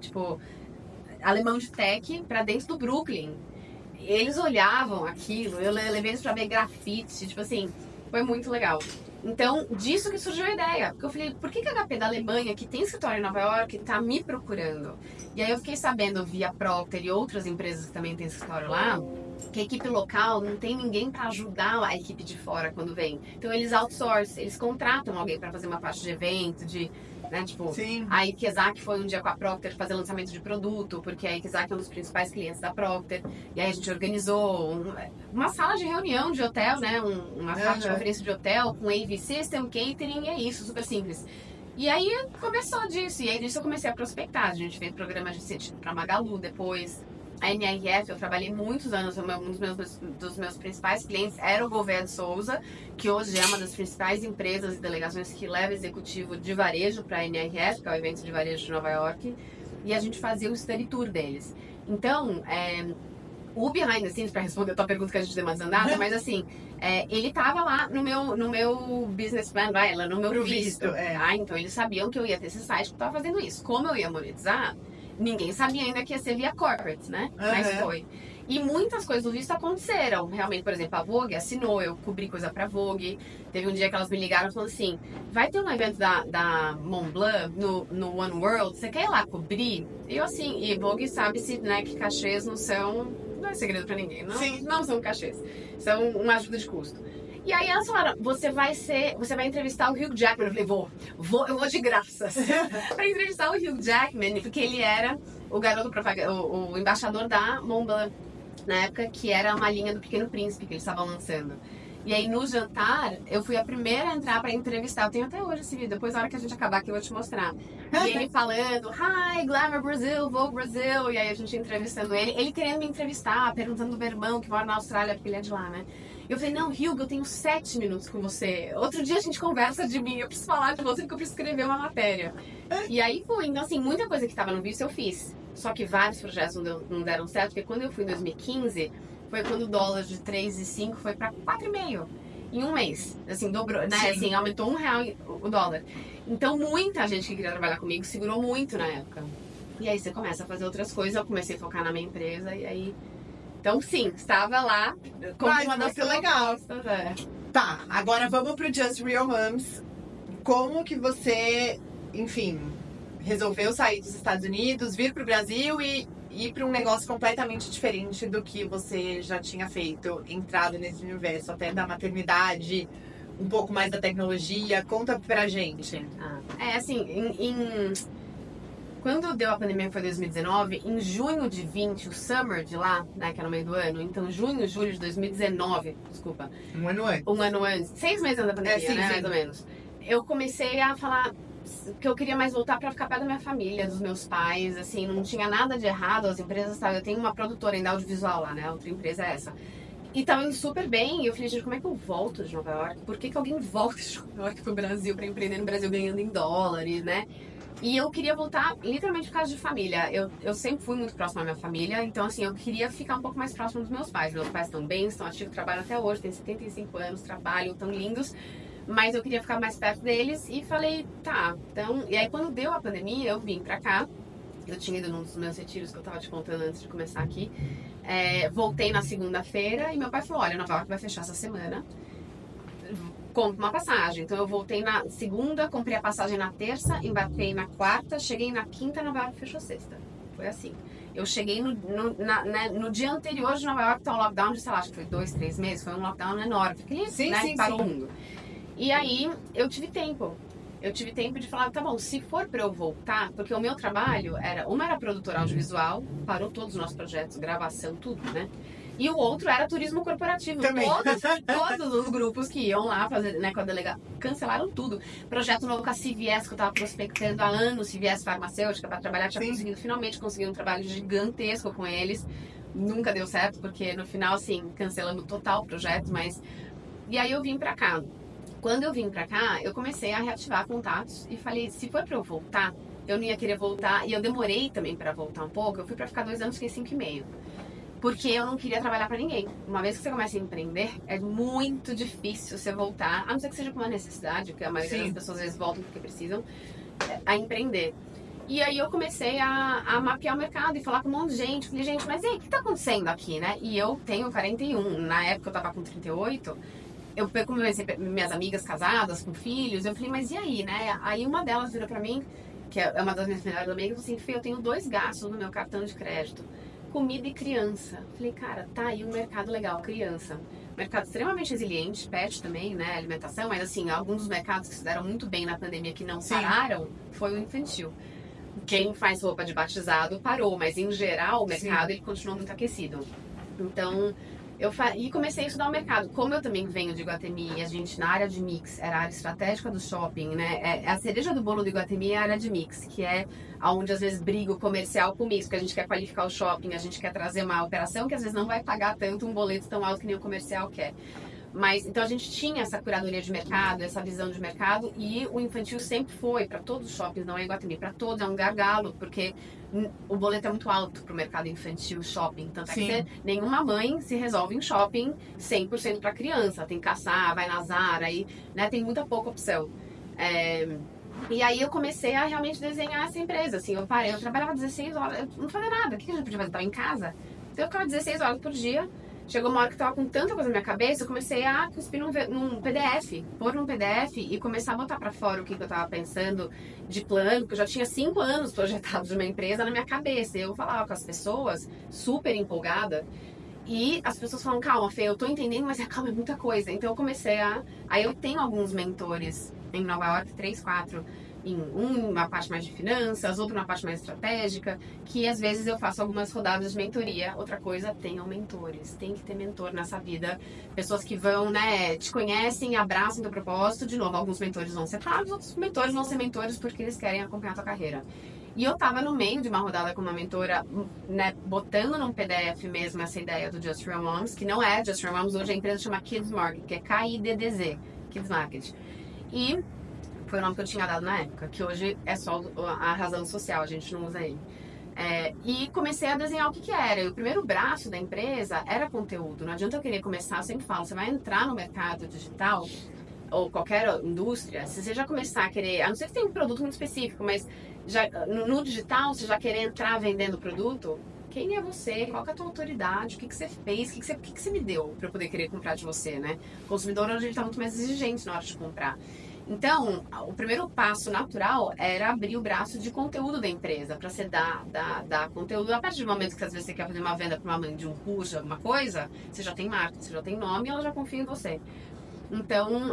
alemão de tech pra dentro do Brooklyn. Eles olhavam aquilo, eu levei eles pra ver grafite, tipo assim, Foi muito legal. Então, disso que surgiu a ideia. Porque eu falei, por que a HP da Alemanha, que tem escritório em Nova York, tá me procurando? E aí eu fiquei sabendo via Procter e outras empresas que também têm escritório lá, que a equipe local não tem ninguém para ajudar a equipe de fora quando vem. Então eles outsourcem, eles contratam alguém para fazer uma parte de evento, né, tipo, Sim. a Ikezak foi um dia com a Procter fazer lançamento de produto, porque a Ikezak é um dos principais clientes da Procter. E aí a gente organizou uma sala de reunião de hotel, né, uma sala de conferência de hotel com AV System, catering, e é isso, super simples. E aí começou disso, e aí disso eu comecei a prospectar. A gente fez programas de sentido para Magalu depois. A NRF, eu trabalhei muitos anos, um dos meus principais clientes era o Gouveia de Souza, que hoje é uma das principais empresas e delegações que leva executivo de varejo para a NRF, que é o evento de varejo de Nova York, e a gente fazia o study tour deles. Então, o behind the scenes, para responder a tua pergunta que a gente deu uma desandada, mas assim, ele tava lá no meu business plan, no meu visto. Então eles sabiam que eu ia ter esse site que eu tava fazendo isso. Como eu ia monetizar, ninguém sabia ainda que ia ser via corporate, né? Mas foi. E muitas coisas do visto aconteceram. Realmente, por exemplo, a Vogue assinou, eu cobri coisa pra Vogue. Teve um dia que elas me ligaram e falaram assim, vai ter um evento da Montblanc no One World, você quer ir lá cobrir? E eu assim, e Vogue sabe-se, né, que cachês não é segredo pra ninguém, não são cachês. São uma ajuda de custo. E aí elas falaram, você vai entrevistar o Hugh Jackman. Eu falei, eu vou de graças. Pra entrevistar o Hugh Jackman, porque ele era o garoto propaganda, o embaixador da Montblanc, na época que era uma linha do Pequeno Príncipe que eles estavam lançando. E aí no jantar, eu fui a primeira a entrar pra entrevistar. Eu tenho até hoje esse vídeo, depois na hora que a gente acabar aqui eu vou te mostrar. E ele falando, hi, Glamour Brasil, Vogue Brasil. E aí a gente entrevistando ele querendo me entrevistar, perguntando do meu irmão que mora na Austrália, porque ele é de lá, né? Eu falei, não, Hugh, eu tenho 7 minutos com você. Outro dia a gente conversa de mim, eu preciso falar de você porque eu preciso escrever uma matéria. E aí foi, então assim, muita coisa que estava no visto eu fiz. Só que vários projetos não deram certo, porque quando eu fui em 2015, foi quando o dólar de 3,5 foi para 4,5 em um mês. Assim, dobrou, né? Sim. Assim, aumentou R$1 o dólar. Então muita gente que queria trabalhar comigo segurou muito na época. E aí você começa a fazer outras coisas, eu comecei a focar na minha empresa e aí... Então, sim, estava lá como uma das legal. Tá, agora vamos pro Just Real Moms. Como que você, enfim, resolveu sair dos Estados Unidos, vir pro Brasil e ir para um negócio completamente diferente do que você já tinha feito, entrado nesse universo, até da maternidade, um pouco mais da tecnologia? Conta pra gente. Quando deu a pandemia, que foi 2019, em junho de 20, o summer de lá, né, que era no meio do ano, então junho, julho de 2019, desculpa. Um ano antes. 6 meses antes da pandemia, sim, né, sim. mais ou menos. Eu comecei a falar que eu queria mais voltar pra ficar perto da minha família, dos meus pais, assim, não tinha nada de errado, as empresas, sabe, eu tenho uma produtora ainda audiovisual lá, né, outra empresa é essa. E tava indo super bem, e eu falei, gente, como é que eu volto de Nova York? Por que alguém volta de Nova York pro Brasil pra empreender no Brasil ganhando em dólares, né? E eu queria voltar literalmente por causa de família. Eu sempre fui muito próxima à minha família, então assim, eu queria ficar um pouco mais próxima dos meus pais. Meus pais estão bem, estão ativos, trabalham até hoje, têm 75 anos, trabalham, tão lindos. Mas eu queria ficar mais perto deles e falei, tá, então... E aí quando deu a pandemia, eu vim pra cá. Eu tinha ido num dos meus retiros que eu tava te contando antes de começar aqui. Voltei na segunda-feira e meu pai falou, olha, Nova York vai fechar essa semana. Compre uma passagem. Então eu voltei na segunda, comprei a passagem na terça, embarquei na quarta, cheguei na quinta, Nova York fechou sexta. Foi assim. Eu cheguei no dia anterior de Nova York, então o lockdown de, sei lá, acho que foi 2, 3 meses, foi um lockdown enorme. Porque parou o mundo. E aí eu tive tempo. Eu tive tempo de falar, tá bom, se for pra eu voltar, porque o meu trabalho era produtora audiovisual, parou todos os nossos projetos, gravação, tudo, né? E o outro era turismo corporativo. Também. Todos os grupos que iam lá fazer, né, com a delegada, cancelaram tudo. Projeto novo com a CVS, que eu tava prospectando há anos, CVS farmacêutica, para trabalhar, tinha finalmente conseguido um trabalho gigantesco com eles. Nunca deu certo, porque no final, assim, cancelando total o projeto, mas... E aí eu vim pra cá. Quando eu vim pra cá, eu comecei a reativar contatos e falei, se for pra eu voltar, eu não ia querer voltar. E eu demorei também pra voltar um pouco. Eu fui pra ficar 2 anos, fiquei 5,5. Porque eu não queria trabalhar pra ninguém. Uma vez que você começa a empreender, é muito difícil você voltar, a não ser que seja com uma necessidade, porque a maioria das pessoas às vezes voltam porque precisam, a empreender. E aí eu comecei a mapear o mercado e falar com um monte de gente. Falei, gente, mas e aí, o que tá acontecendo aqui, né? E eu tenho 41, na época eu tava com 38, eu comecei minhas amigas casadas, com filhos, eu falei, mas e aí, né? Aí uma delas virou pra mim, que é uma das minhas melhores amigas, assim, Fê, eu tenho 2 gastos no meu cartão de crédito, comida e criança. Falei, cara, tá aí um mercado legal, criança. Mercado extremamente resiliente, pet também, né, alimentação, mas assim, alguns dos mercados que se deram muito bem na pandemia que não pararam, foi o infantil. Quem faz roupa de batizado parou, mas em geral o mercado ele continuou muito aquecido. Então, e comecei a estudar o mercado. Como eu também venho de Iguatemi e a gente, na área de mix, era a área estratégica do shopping, né? A cereja do bolo do Iguatemi é a área de mix, que é onde às vezes briga o comercial com o mix, porque a gente quer qualificar o shopping, a gente quer trazer uma operação que às vezes não vai pagar tanto um boleto tão alto que nem o comercial quer. Mas, então a gente tinha essa curadoria de mercado, essa visão de mercado, e o infantil sempre foi, para todos os shoppings, não é Iguatemi, para todos é um gargalo, porque o boleto é muito alto para o mercado infantil shopping. Tanto é que nenhuma mãe se resolve em shopping 100% para criança. Tem que caçar, vai na Zara, aí, né, tem muita pouca opção. E aí eu comecei a realmente desenhar essa empresa. Assim, eu trabalhava 16 horas, eu não fazia nada. O que a gente podia fazer? Eu estava em casa. Então eu ficava 16 horas por dia. Chegou uma hora que eu tava com tanta coisa na minha cabeça, eu comecei a cuspir num PDF, pôr num PDF e começar a botar pra fora o que eu tava pensando de plano, porque eu já tinha 5 anos projetados de uma empresa na minha cabeça. E eu falava com as pessoas, super empolgada, e as pessoas falam, calma, Fê, eu tô entendendo, mas calma, é muita coisa. Então eu comecei Aí eu tenho alguns mentores em Nova York, 3, 4, uma parte mais de finanças, outra uma parte mais estratégica, que às vezes eu faço algumas rodadas de mentoria. Outra coisa, tenham mentores. Tem que ter mentor nessa vida. Pessoas que vão, né, te conhecem, abraçam teu propósito. De novo, alguns mentores vão ser pagos, outros mentores vão ser mentores porque eles querem acompanhar a tua carreira. E eu tava no meio de uma rodada com uma mentora, né, botando num PDF mesmo essa ideia do Just Real Moms, que não é Just Real Moms, hoje a empresa chama Kids Market, que é KIDDZ, Kids Market. E foi o nome que eu tinha dado na época, que hoje é só a razão social, a gente não usa ele. E comecei a desenhar o que era. E o primeiro braço da empresa era conteúdo. Não adianta eu querer começar, eu sempre falo, você vai entrar no mercado digital, ou qualquer indústria, se você já começar a querer, a não ser que tenha um produto muito específico, mas já, no digital, você já querer entrar vendendo produto, quem é você? Qual que é a tua autoridade? O que você fez? O que você me deu para eu poder querer comprar de você, né? O consumidor hoje está muito mais exigente na hora de comprar. Então, o primeiro passo natural era abrir o braço de conteúdo da empresa, para você dar conteúdo. A partir do momento que às vezes você quer fazer uma venda para uma mãe de um curso, alguma coisa, você já tem marca, você já tem nome e ela já confia em você. Então,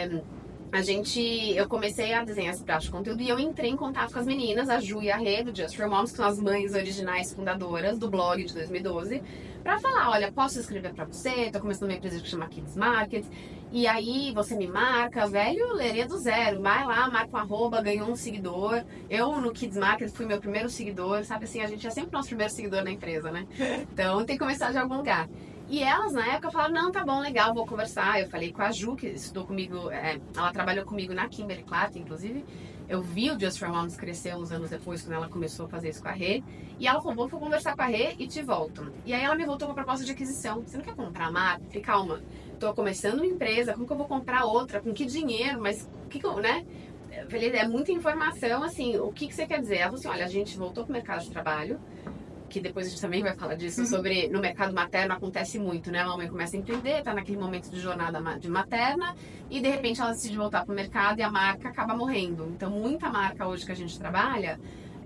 eu comecei a desenhar esse braço de conteúdo e eu entrei em contato com as meninas, a Ju e a Rê, do Just For Moms, que são as mães originais fundadoras do blog de 2012, para falar, olha, posso escrever para você, tô começando uma empresa que chama Kids Market, e aí você me marca, velho, leria do zero, vai lá, marca um arroba, ganhou um seguidor. Eu no Kids Market fui meu primeiro seguidor, sabe assim, a gente é sempre nosso primeiro seguidor na empresa, né? Então tem que começar de algum lugar. E elas, na época, falaram, não, tá bom, legal, vou conversar. Eu falei com a Ju, que estudou comigo, ela trabalhou comigo na Kimberly-Clark, inclusive. Eu vi o Just For Moms crescer uns anos depois, quando ela começou a fazer isso com a Rê. E ela falou, vou conversar com a Rê e te volto. E aí ela me voltou com a proposta de aquisição. Você não quer comprar a marca? Eu falei, calma, tô começando uma empresa, como que eu vou comprar outra? Com que dinheiro? Mas o que eu, né? Eu falei, é muita informação, assim, o que você quer dizer? Ela falou assim, olha, a gente voltou pro mercado de trabalho, que depois a gente também vai falar disso, sobre no mercado materno acontece muito, né? A mamãe começa a empreender, tá naquele momento de jornada de materna e de repente ela decide voltar pro mercado e a marca acaba morrendo. Então muita marca hoje que a gente trabalha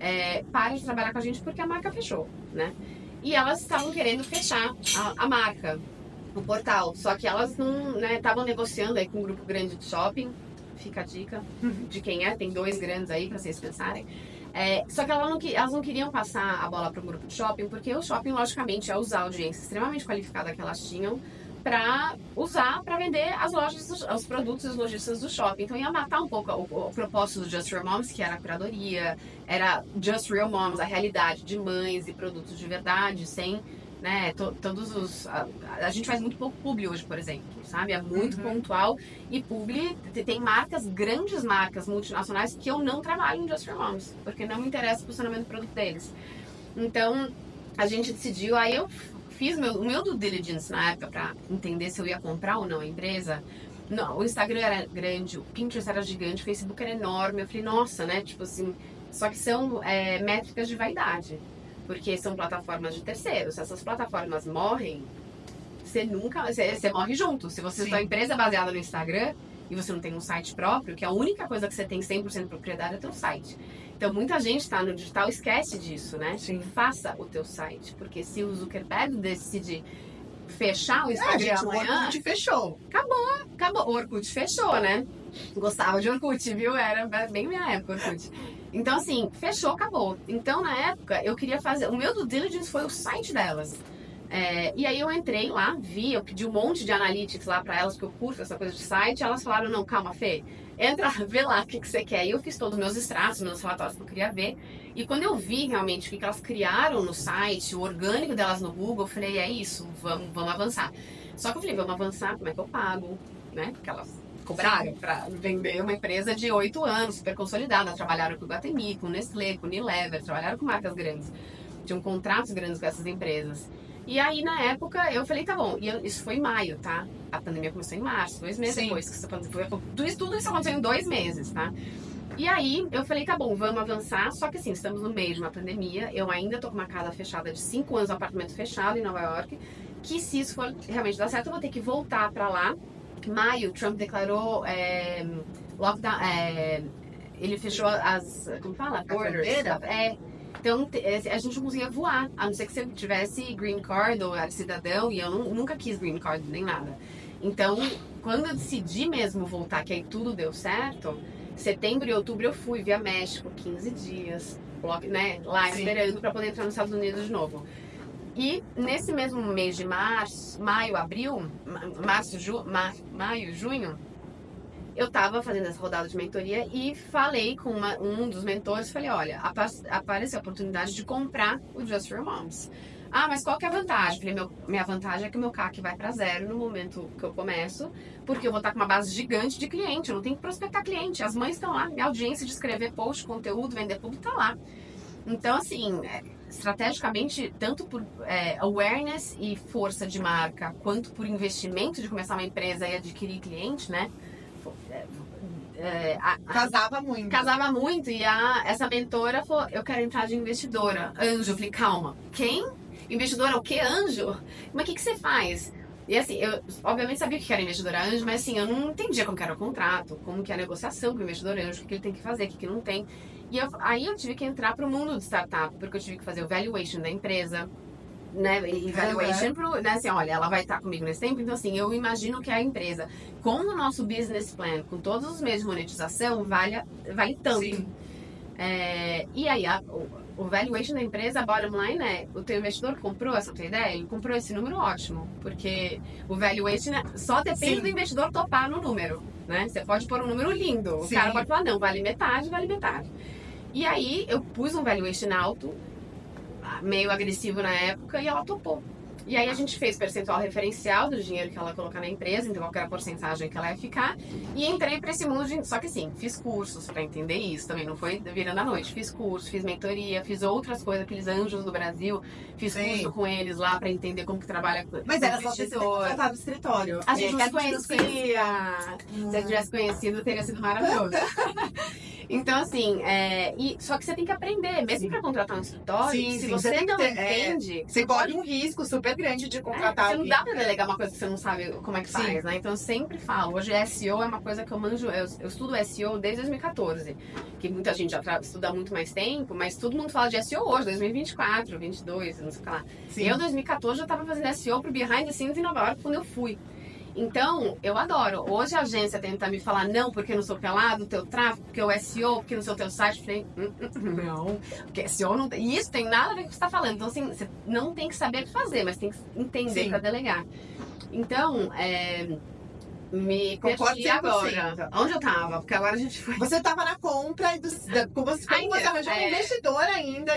para de trabalhar com a gente porque a marca fechou, né? E elas estavam querendo fechar a marca, o portal, só que elas não, né, estavam negociando aí com um grupo grande de shopping, fica a dica de quem tem 2 grandes aí para vocês pensarem. Só que elas não queriam passar a bola para o grupo de shopping, porque o shopping, logicamente, ia usar a audiência extremamente qualificada que elas tinham para usar, para vender as lojas, os produtos e os lojistas do shopping. Então ia matar um pouco o propósito do Just Real Moms, que era a curadoria, era Just Real Moms, a realidade de mães e produtos de verdade, sem, né, todos os... A gente faz muito pouco publi hoje, por exemplo, sabe? É muito pontual e publi tem marcas, grandes marcas multinacionais que eu não trabalho em Just For Moms, porque não me interessa o posicionamento do produto deles. Então, a gente decidiu, aí eu fiz o meu due diligence na época para entender se eu ia comprar ou não a empresa. Não, o Instagram era grande, o Pinterest era gigante, o Facebook era enorme. Eu falei, nossa, né? Tipo assim, só que são métricas de vaidade. Porque são plataformas de terceiros. Se essas plataformas morrem, você nunca... Você morre junto. Se você sua empresa é baseada no Instagram e você não tem um site próprio, que a única coisa que você tem 100% de propriedade é teu site. Então, muita gente tá no digital e esquece disso, né? Sim. Faça o teu site. Porque se o Zuckerberg decidir fechar o Instagram gente, amanhã... o Orkut fechou. Acabou. O Orkut fechou, né? Gostava de Orkut, viu? Era bem minha época, Orkut. Então, assim, fechou, acabou. Então, na época, eu queria fazer... O meu due diligence foi o site delas. E aí eu entrei lá, eu pedi um monte de analytics lá pra elas, porque eu curto essa coisa de site. Elas falaram, não, calma, Fê, entra, vê lá o que você quer. E eu fiz todos os meus extratos, meus relatórios que eu queria ver. E quando eu vi realmente o que elas criaram no site, o orgânico delas no Google, eu falei, é isso, vamos avançar. Só que eu falei, vamos avançar, como é que eu pago, né? Porque elas cobraram pra vender uma empresa de 8 anos, super consolidada. Trabalharam com o Iguatemi, com o Nestlé, com o Unilever, trabalharam com marcas grandes. Tinham contratos grandes com essas empresas. E aí, na época, eu falei, tá bom. E isso foi em maio, tá? A pandemia começou em março, 2 meses depois. Tudo isso aconteceu em 2 meses, tá? E aí, eu falei, tá bom, vamos avançar. Só que assim, estamos no meio de uma pandemia. Eu ainda tô com uma casa fechada de 5 anos, um apartamento fechado em Nova York. Que se isso for realmente dar certo, eu vou ter que voltar pra lá. Maio, Trump declarou lockdown. Ele fechou as... Como fala? Borders. Então, a gente não conseguia voar, a não ser que você tivesse green card ou era cidadão, e eu nunca quis green card nem nada. Então, quando eu decidi mesmo voltar, que aí tudo deu certo, setembro e outubro eu fui via México, 15 dias, né, lá esperando para poder entrar nos Estados Unidos de novo. E nesse mesmo mês de maio, junho, eu tava fazendo essa rodada de mentoria e falei com um dos mentores, falei, olha, apareceu a oportunidade de comprar o Just for Moms. Ah, mas qual que é a vantagem? Falei, minha vantagem é que o meu CAC vai para 0 no momento que eu começo, porque eu vou estar com uma base gigante de cliente, eu não tenho que prospectar cliente, as mães estão lá, minha audiência de escrever post, conteúdo, vender público tá lá. Então, assim, estrategicamente, tanto por awareness e força de marca, quanto por investimento de começar uma empresa e adquirir cliente, né? Casava muito. Casava muito. E essa mentora falou, eu quero entrar de investidora. Anjo, eu falei, calma, quem? Investidora o quê? Anjo? Mas o que você faz? E assim, eu obviamente sabia que era investidora anjo, mas assim, eu não entendia como que era o contrato, como que é a negociação com o investidor anjo, o que ele tem que fazer, o que não tem. E aí eu tive que entrar pro mundo de startup, porque eu tive que fazer o valuation da empresa, né, evaluation pro, né, assim, olha, ela vai estar comigo nesse tempo, então assim, eu imagino que a empresa, com o nosso business plan, com todos os meios de monetização, vale tanto. E aí, o valuation da empresa, a bottom line o teu investidor comprou essa tua ideia, ele comprou esse número, ótimo, porque o valuation só depende do investidor topar no número, né, você pode pôr um número lindo, o cara pode falar, não, vale metade. E aí, eu pus um valuation alto, meio agressivo na época, e ela topou. E aí a gente fez percentual referencial do dinheiro que ela ia colocar na empresa, então qual era a porcentagem que ela ia ficar, e entrei pra esse mundo de... Só que assim, fiz cursos pra entender isso também, não foi virando à noite. Fiz curso, fiz mentoria, fiz outras coisas, aqueles anjos do Brasil, fiz curso com eles lá pra entender como que trabalha com Mas era só você voltar do escritório. A gente não se conhecia. Se a gente tivesse conhecido, teria sido maravilhoso. Então, assim, só que você tem que aprender, mesmo pra contratar um escritório, se você não entende... Você corre um risco super grande de contratar você não dá pra delegar uma coisa que você não sabe como é que faz, né? Então, eu sempre falo, hoje SEO é uma coisa que eu manjo, eu estudo SEO desde 2014, que muita gente já estuda há muito mais tempo, mas todo mundo fala de SEO hoje, 2024, 2022, não sei o que lá. Eu, 2014, já tava fazendo SEO pro Behind the Scenes em Nova York quando eu fui. Então, eu adoro. Hoje a agência tenta me falar não, porque eu não sou pelado, teu tráfego, porque o SEO, porque não sou teu site. Eu falei, não, porque SEO não tem. E isso tem nada a ver com o que você está falando. Então, assim, você não tem que saber o que fazer, mas tem que entender para delegar. Então, me perdi agora. Onde eu tava? Porque agora a gente foi... Você tava na compra como você arranjou um investidor ainda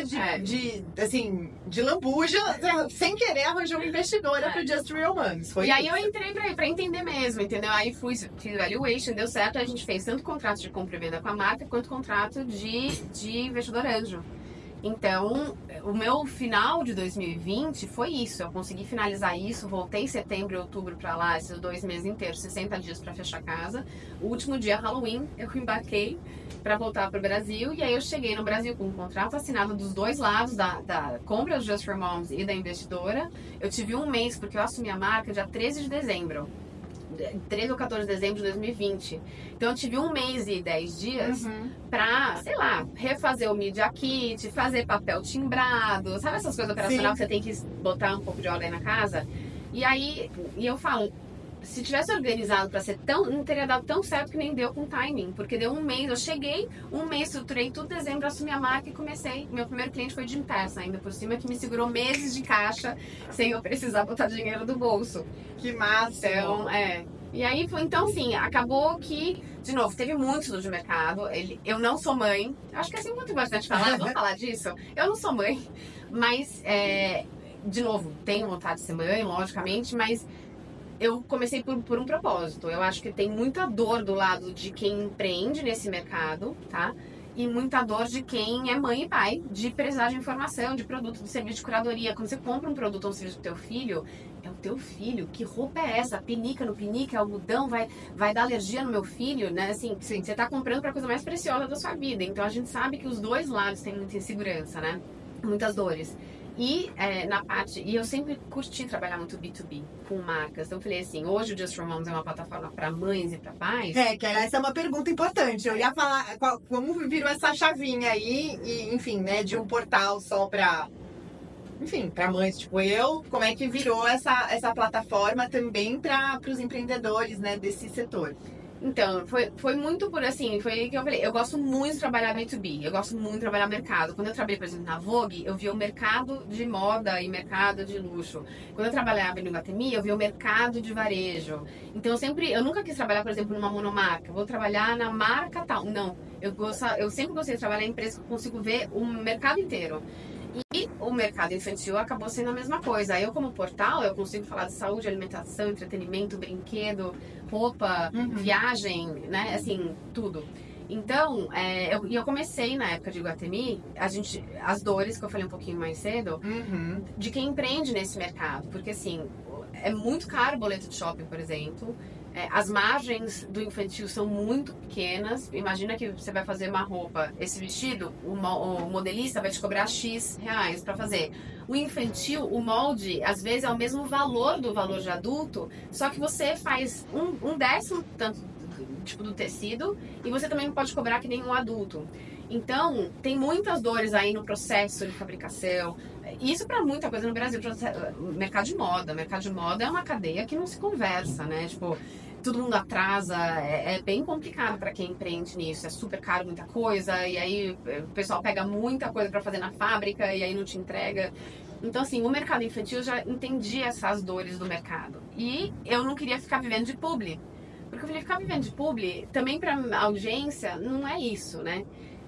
de lambuja, sem querer arranjou uma investidora pro Just Real Moms. E aí eu entrei pra entender mesmo, entendeu? Aí fiz valuation, deu certo, a gente fez tanto contrato de compra e venda com a marca, quanto contrato de investidor anjo. Então, o meu final de 2020 foi isso. Eu consegui finalizar isso, voltei em setembro e outubro pra lá, esses 2 meses inteiros, 60 dias pra fechar a casa. O último dia, Halloween, eu embarquei pra voltar pro Brasil. E aí eu cheguei no Brasil com um contrato assinado dos dois lados, da compra do Just for Moms e da investidora. Eu tive um mês, porque eu assumi a marca dia 13 de dezembro. 13 ou 14 de dezembro de 2020. Então eu tive um mês e 10 dias pra, sei lá, refazer o Media Kit, fazer papel timbrado, sabe essas coisas operacionais que você tem que botar um pouco de ordem na casa? E aí, eu falo, se tivesse organizado pra ser tão, não teria dado tão certo que nem deu com timing, porque deu um mês, eu cheguei, um mês, estruturei tudo, dezembro, assumi a marca e comecei. Meu primeiro cliente foi de Gympass, ainda por cima, que me segurou meses de caixa, sem eu precisar botar dinheiro do bolso. Que massa! Então, E aí, então, assim, acabou que, de novo, teve muito estudo de mercado. Eu não sou mãe. Acho que é assim muito importante falar, vamos falar disso. Eu não sou mãe, mas, de novo, tenho vontade de ser mãe, logicamente, mas eu comecei por um propósito. Eu acho que tem muita dor do lado de quem empreende nesse mercado, tá? E muita dor de quem é mãe e pai, de precisar de informação, de produto, de serviço de curadoria. Quando você compra um produto ou um serviço pro teu filho, é o teu filho. Que roupa é essa? Pinica no pinique, algodão, vai dar alergia no meu filho, né? Assim, Sim. Você tá comprando pra coisa mais preciosa da sua vida. Então a gente sabe que os dois lados têm muita insegurança, né? Muitas dores. E e eu sempre curti trabalhar muito B2B com marcas. Então eu falei assim, hoje o Just for Moms é uma plataforma para mães e para pais. Que essa é uma pergunta importante. Eu ia falar como virou essa chavinha aí, e, enfim, né, de um portal só para, enfim, para mães, tipo eu, como é que virou essa plataforma também para os empreendedores, né, desse setor? Então, foi muito por assim, foi o que eu falei. Eu gosto muito de trabalhar B2B, eu gosto muito de trabalhar mercado. Quando eu trabalhei, por exemplo, na Vogue, eu via o mercado de moda e mercado de luxo. Quando eu trabalhava no Iguatemi, eu via o mercado de varejo. Então, eu nunca quis trabalhar, por exemplo, numa monomarca. Vou trabalhar na marca tal. Não, eu sempre gostei de trabalhar em empresa que eu consigo ver o mercado inteiro. E o mercado infantil acabou sendo a mesma coisa. Eu, como portal, eu consigo falar de saúde, alimentação, entretenimento, brinquedo, roupa, viagem, né? Assim, tudo. Então, eu comecei na época de Iguatemi, as dores que eu falei um pouquinho mais cedo, de quem empreende nesse mercado. Porque, assim, é muito caro o boleto de shopping, por exemplo. As margens do infantil são muito pequenas. Imagina que você vai fazer uma roupa, esse vestido, o modelista vai te cobrar X reais para fazer. O infantil, o molde, às vezes é o mesmo valor do valor de adulto, só que você faz um décimo tanto tipo do tecido e você também não pode cobrar que nem um adulto. Então, tem muitas dores aí no processo de fabricação. Isso para muita coisa no Brasil. Mercado de moda. Mercado de moda é uma cadeia que não se conversa, né? Tipo, todo mundo atrasa. É bem complicado para quem empreende nisso. É super caro muita coisa. E aí o pessoal pega muita coisa para fazer na fábrica e aí não te entrega. Então, assim, o mercado infantil, eu já entendi essas dores do mercado. E eu não queria ficar vivendo de publi. Porque eu falei, ficar vivendo de publi, também para audiência, não é isso, né?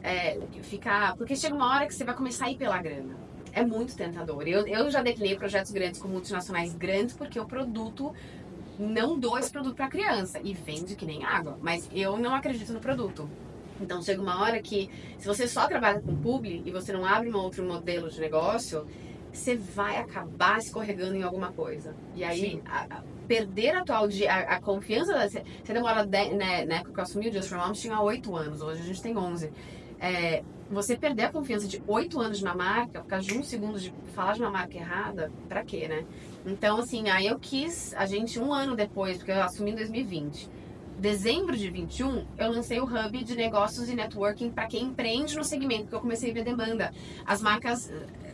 Porque chega uma hora que você vai começar a ir pela grana. É muito tentador. Eu já declinei projetos grandes com multinacionais grandes porque o produto, não dou esse produto para criança e vende que nem água, mas eu não acredito no produto. Então chega uma hora que, se você só trabalha com publi e você não abre um outro modelo de negócio, você vai acabar escorregando em alguma coisa. E aí, perder a confiança, você demora, né, na época que eu assumi o Just for Moms, tinha 8 anos, hoje a gente tem 11. Você perder a confiança de 8 anos de uma marca, por causa de 1 segundo de falar de uma marca errada, pra quê, né? Então, assim, aí eu quis, um ano depois, porque eu assumi em 2020, dezembro de 21, eu lancei o Hub de negócios e networking para quem empreende no segmento, porque eu comecei a ver demanda. As marcas,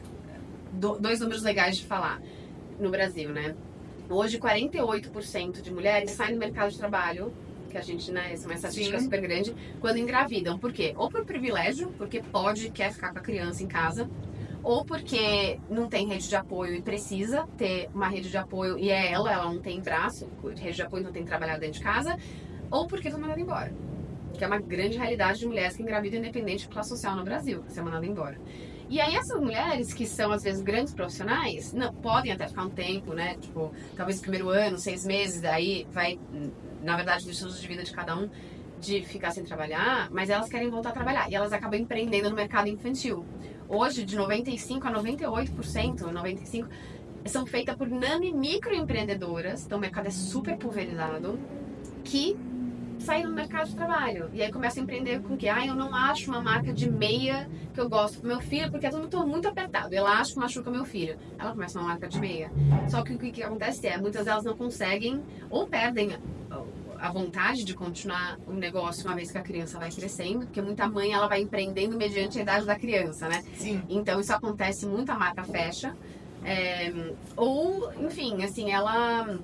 2 números legais de falar no Brasil, né? Hoje, 48% de mulheres saem do mercado de trabalho, que a gente, né, essa é uma estatística super grande, quando engravidam. Por quê? Ou por privilégio, porque quer ficar com a criança em casa, ou porque não tem rede de apoio e precisa ter uma rede de apoio e ela não tem braço, rede de apoio não tem que trabalhar dentro de casa, ou porque estão mandando embora. Que é uma grande realidade de mulheres que engravidam independente de classe social no Brasil, que são mandadas embora. E aí essas mulheres, que são às vezes grandes profissionais, não, podem até ficar um tempo, né? Tipo, talvez o primeiro ano, 6 meses, daí vai, na verdade, do estilo de vida de cada um, de ficar sem trabalhar, mas elas querem voltar a trabalhar. E elas acabam empreendendo no mercado infantil. hoje de 95% a 98%, 95%, são feitas por nano e microempreendedoras, então o mercado é super pulverizado, que saem no mercado de trabalho. E aí começam a empreender com o quê? Eu não acho uma marca de meia que eu gosto pro meu filho, porque é tudo muito apertado. Elástico machuca meu filho. Ela começa uma marca de meia. Só que o que acontece muitas delas não conseguem ou perdem a vontade de continuar o negócio uma vez que a criança vai crescendo, porque muita mãe ela vai empreendendo mediante a idade da criança, né? Sim. Então isso acontece muito, a marca fecha. Ou, enfim, assim, ela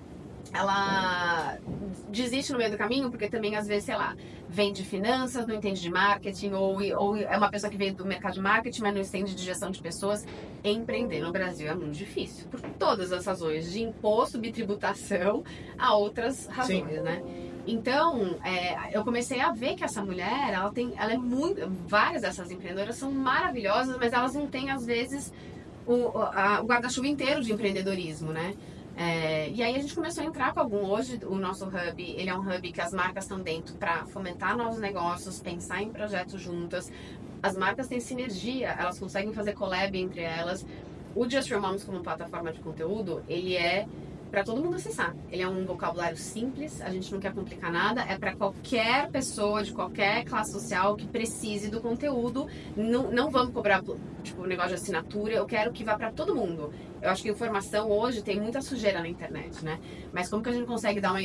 desiste no meio do caminho, porque também às vezes, sei lá, vem de finanças, não entende de marketing, ou é uma pessoa que veio do mercado de marketing, mas não entende de gestão de pessoas. Empreender no Brasil é muito difícil, por todas as razões, de imposto, bitributação, a outras razões, Sim. né? Então, eu comecei a ver que essa mulher, ela é muito, várias dessas empreendedoras são maravilhosas, mas elas não têm, às vezes, o guarda-chuva inteiro de empreendedorismo, né? E aí a gente começou a entrar com algum. Hoje o nosso hub, ele é um hub que as marcas estão dentro para fomentar novos negócios, pensar em projetos juntas. As marcas têm sinergia, elas conseguem fazer collab entre elas. O Just For Moms como plataforma de conteúdo, ele é para todo mundo acessar. Ele é um vocabulário simples, a gente não quer complicar nada, é para qualquer pessoa de qualquer classe social que precise do conteúdo. Não vamos cobrar tipo negócio de assinatura, eu quero que vá para todo mundo. Eu acho que informação hoje tem muita sujeira na internet, né? Mas como que a gente consegue dar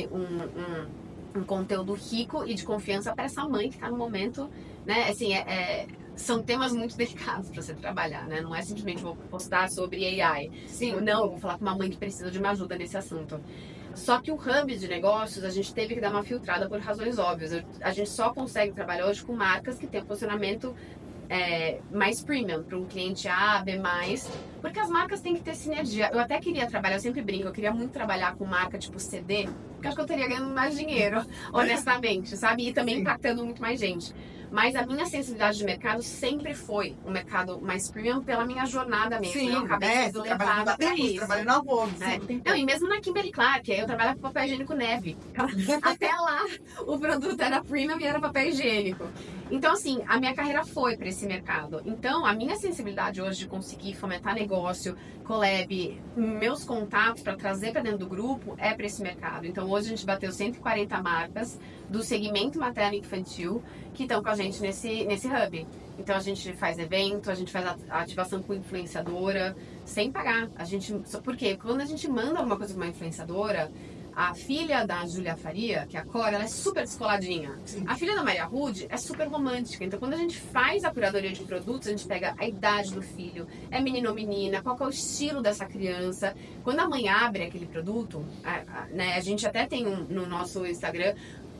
um conteúdo rico e de confiança para essa mãe que está no momento, né? Assim, são temas muito delicados para você trabalhar, né? Não é simplesmente vou postar sobre AI. Sim. Não, eu vou falar com uma mãe que precisa de uma ajuda nesse assunto. Só que o hub de negócios, a gente teve que dar uma filtrada por razões óbvias. A gente só consegue trabalhar hoje com marcas que têm um posicionamento mais premium, para um cliente A, B+, porque as marcas têm que ter sinergia. Eu até queria trabalhar, eu sempre brinco, eu queria muito trabalhar com marca tipo CD, porque acho que eu teria ganhando mais dinheiro, honestamente, sabe? E também impactando muito mais gente. Mas a minha sensibilidade de mercado sempre foi um mercado mais premium pela minha jornada mesmo. Sim, eu acabei sendo levada para isso. Trabalhando na Vogue. Não, e mesmo na Kimberly Clark, eu trabalhava com papel higiênico neve. Até lá, o produto era premium e era papel higiênico. Então, assim, a minha carreira foi para esse mercado. Então, a minha sensibilidade hoje de conseguir fomentar negócio, collab, meus contatos para trazer para dentro do grupo é para esse mercado. Então, hoje a gente bateu 140 marcas do segmento materno e infantil que estão com a gente nesse hub. Então, a gente faz evento, a gente faz ativação com influenciadora, sem pagar. Por quê? Quando a gente manda alguma coisa com uma influenciadora, a filha da Júlia Faria, que é a Cora, ela é super descoladinha. Sim. A filha da Maria Rude é super romântica. Então, quando a gente faz a curadoria de produtos, a gente pega a idade do filho, é menino ou menina, qual que é o estilo dessa criança. Quando a mãe abre aquele produto, né, a gente até tem no nosso Instagram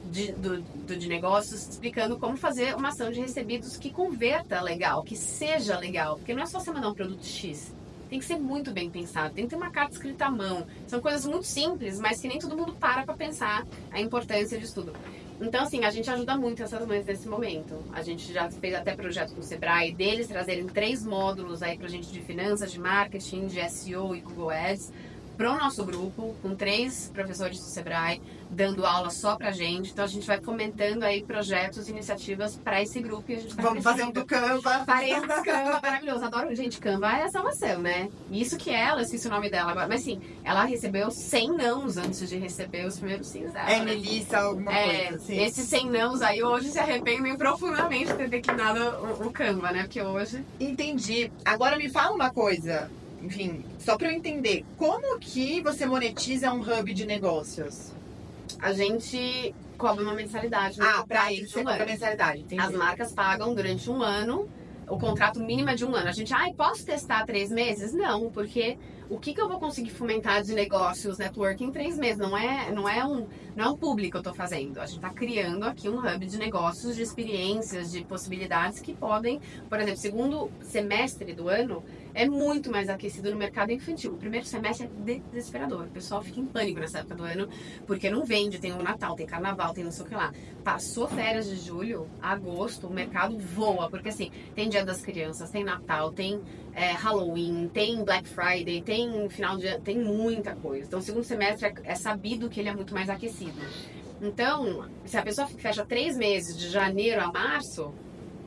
de negócios explicando como fazer uma ação de recebidos que converta legal, que seja legal. Porque não é só você mandar um produto X. Tem que ser muito bem pensado, tem que ter uma carta escrita à mão. São coisas muito simples, mas que nem todo mundo para pensar a importância disso tudo. Então, assim, a gente ajuda muito essas mães nesse momento. A gente já fez até projeto com o Sebrae, deles trazerem 3 módulos aí pra gente de finanças, de marketing, de SEO e Google Ads para o nosso grupo, com 3 professores do Sebrae, dando aula só pra gente. Então a gente vai fomentando aí projetos, iniciativas para esse grupo e a gente tá Vamos fazer um do Canva. Farei um do Canva, maravilhoso. Adoro, gente, Canva é salvação, né? Isso que ela, eu esqueci o nome dela agora, mas sim, ela recebeu 100 nãos antes de receber os primeiros sims dela. Melissa, alguma coisa assim. Esses 100 nãos aí hoje se arrependem profundamente de ter declinado o Canva, né? Porque hoje... Entendi. Agora me fala uma coisa, enfim, só para eu entender, como que você monetiza um hub de negócios? A gente cobra uma mensalidade. Para isso você cobra mensalidade, entendi. As marcas pagam durante 1 ano, o contrato mínimo é de 1 ano. A gente, posso testar 3 meses? Não, porque o que eu vou conseguir fomentar de negócios, networking em 3 meses? Não é um público que eu estou fazendo. A gente está criando aqui um hub de negócios, de experiências, de possibilidades que podem, por exemplo, segundo semestre do ano, é muito mais aquecido no mercado infantil. O primeiro semestre é desesperador. O pessoal fica em pânico nessa época do ano, porque não vende, tem o Natal, tem Carnaval, tem não sei o que lá. Passou férias de julho, agosto, o mercado voa, porque assim, tem Dia das Crianças, tem Natal, tem Halloween, tem Black Friday, tem final de ano, tem muita coisa. Então, o segundo semestre é sabido que ele é muito mais aquecido. Então, se a pessoa fecha 3 meses, de janeiro a março,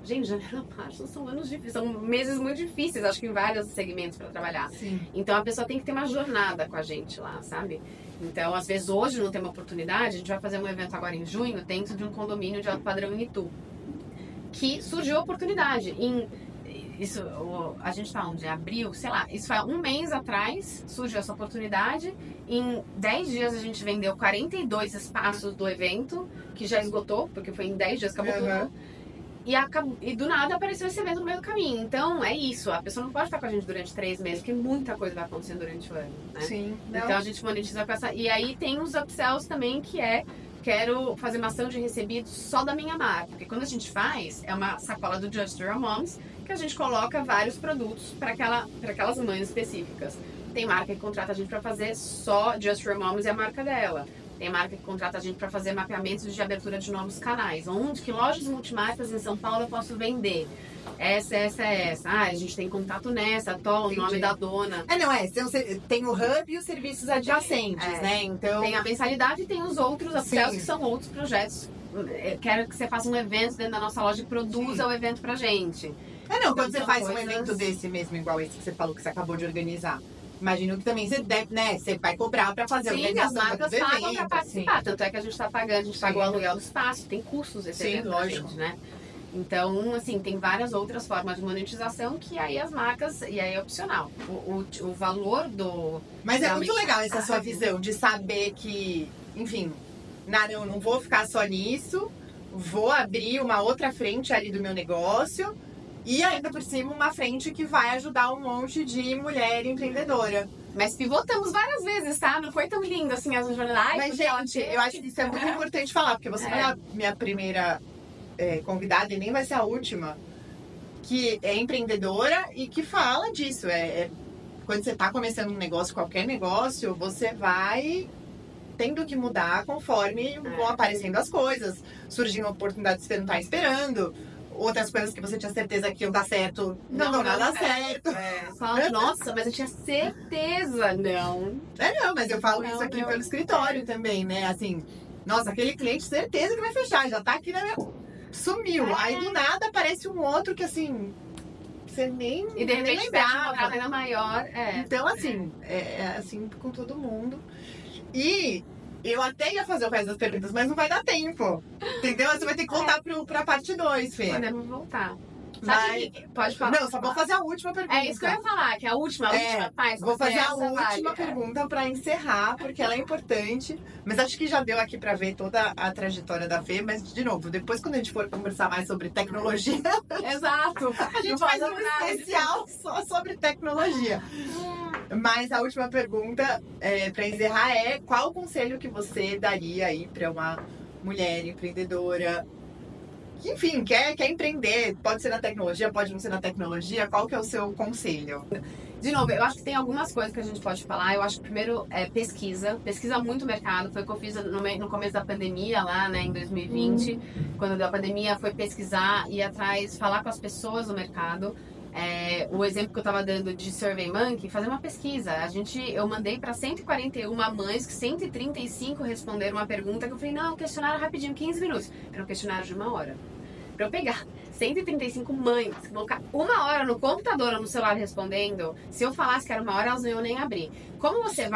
Gente, janeiro a março são anos difíceis, são meses muito difíceis, acho que em vários segmentos para trabalhar. Sim. Então a pessoa tem que ter uma jornada com a gente lá, sabe? Então, às vezes, hoje não tem uma oportunidade, a gente vai fazer um evento agora em junho, dentro de um condomínio de alto padrão em Itu. Que surgiu a oportunidade. A gente tá onde? Abril, sei lá, isso foi um mês atrás, surgiu essa oportunidade. Em 10 dias a gente vendeu 42 espaços do evento, que já esgotou, porque foi em 10 dias, acabou tudo. E do nada apareceu esse evento no meio do caminho. Então, é isso. A pessoa não pode estar com a gente durante 3 meses, porque muita coisa vai acontecendo durante o ano, né? Sim. Então, a gente monetiza com essa... E aí, tem os upsells também, que é... Quero fazer uma ação de recebidos só da minha marca. Porque quando a gente faz, é uma sacola do Just Your Moms, que a gente coloca vários produtos para aquelas mães específicas. Tem marca que contrata a gente para fazer só Just Your Moms e a marca dela. Tem marca que contrata a gente para fazer mapeamentos de abertura de novos canais. Que lojas multimarcas em São Paulo eu posso vender? Essa. Ah, a gente tem contato nessa, o nome da dona. Tem o hub e os serviços adjacentes, né? Então... Tem a mensalidade e tem os outros upsells, que são outros projetos. Eu quero que você faça um evento dentro da nossa loja e produza o evento pra gente. Quando você faz um evento desse mesmo, igual esse que você falou que você acabou de organizar. Imagino que também você deve, né? Você vai cobrar pra fazer Sim, as marcas pagam pra participar. Tanto é que a gente tá pagando, a gente pagou o aluguel do espaço, tem custos esse evento pra gente, né? Então, assim, tem várias outras formas de monetização que aí as marcas, e aí é opcional. O valor do... Mas é muito legal essa sua visão de saber que, enfim, eu não vou ficar só nisso, vou abrir uma outra frente ali do meu negócio. E ainda por cima, uma frente que vai ajudar um monte de mulher empreendedora. Mas pivotamos várias vezes, tá? Não foi tão lindo assim as jornadas. Mas, gente, eu acho que isso é muito importante falar, porque você não é a minha primeira convidada e nem vai ser a última, que é empreendedora e que fala disso. Quando você tá começando um negócio, qualquer negócio, você vai tendo que mudar conforme vão aparecendo as coisas, surgindo oportunidades que você não tá esperando. Outras coisas que você tinha certeza que iam dar certo, não dão nada certo. Nossa, mas eu tinha certeza, não. Mas eu falo isso aqui pelo escritório também, né? Assim, nossa, aquele cliente, certeza que vai fechar, já tá aqui na minha... Sumiu. Aí do nada aparece um outro que assim, você nem E de repente lembrava. Ainda maior. Então, assim, é assim com todo mundo. E... eu até ia fazer o resto das perguntas, mas não vai dar tempo. Entendeu? Você vai ter que voltar pra parte 2, Fê. Podemos voltar. Pode falar. Não, só vou fazer a última pergunta. É isso que eu ia falar, que é a última faz. Vou fazer a última pergunta pra encerrar, porque ela é importante. Mas acho que já deu aqui pra ver toda a trajetória da Fê. Mas, de novo, depois quando a gente for conversar mais sobre tecnologia... Exato. A gente faz um especial só sobre tecnologia. Mas a última pergunta, pra encerrar, é qual o conselho que você daria aí pra uma mulher empreendedora que, enfim, quer empreender, pode ser na tecnologia, pode não ser na tecnologia, qual que é o seu conselho? De novo, eu acho que tem algumas coisas que a gente pode falar. Eu acho que primeiro é pesquisa muito o mercado. Foi o que eu fiz no começo da pandemia lá, né, em 2020. Quando deu a pandemia, foi pesquisar, ir atrás, falar com as pessoas do mercado. O exemplo que eu estava dando de SurveyMonkey, fazer uma pesquisa. Eu mandei para 141 mães, que 135 responderam uma pergunta que eu falei, não, questionário rapidinho, 15 minutos. Era um questionário de 1 hora. Para eu pegar 135 mães, colocar 1 hora no computador ou no celular respondendo, se eu falasse que era 1 hora, elas não iam nem abrir. Como você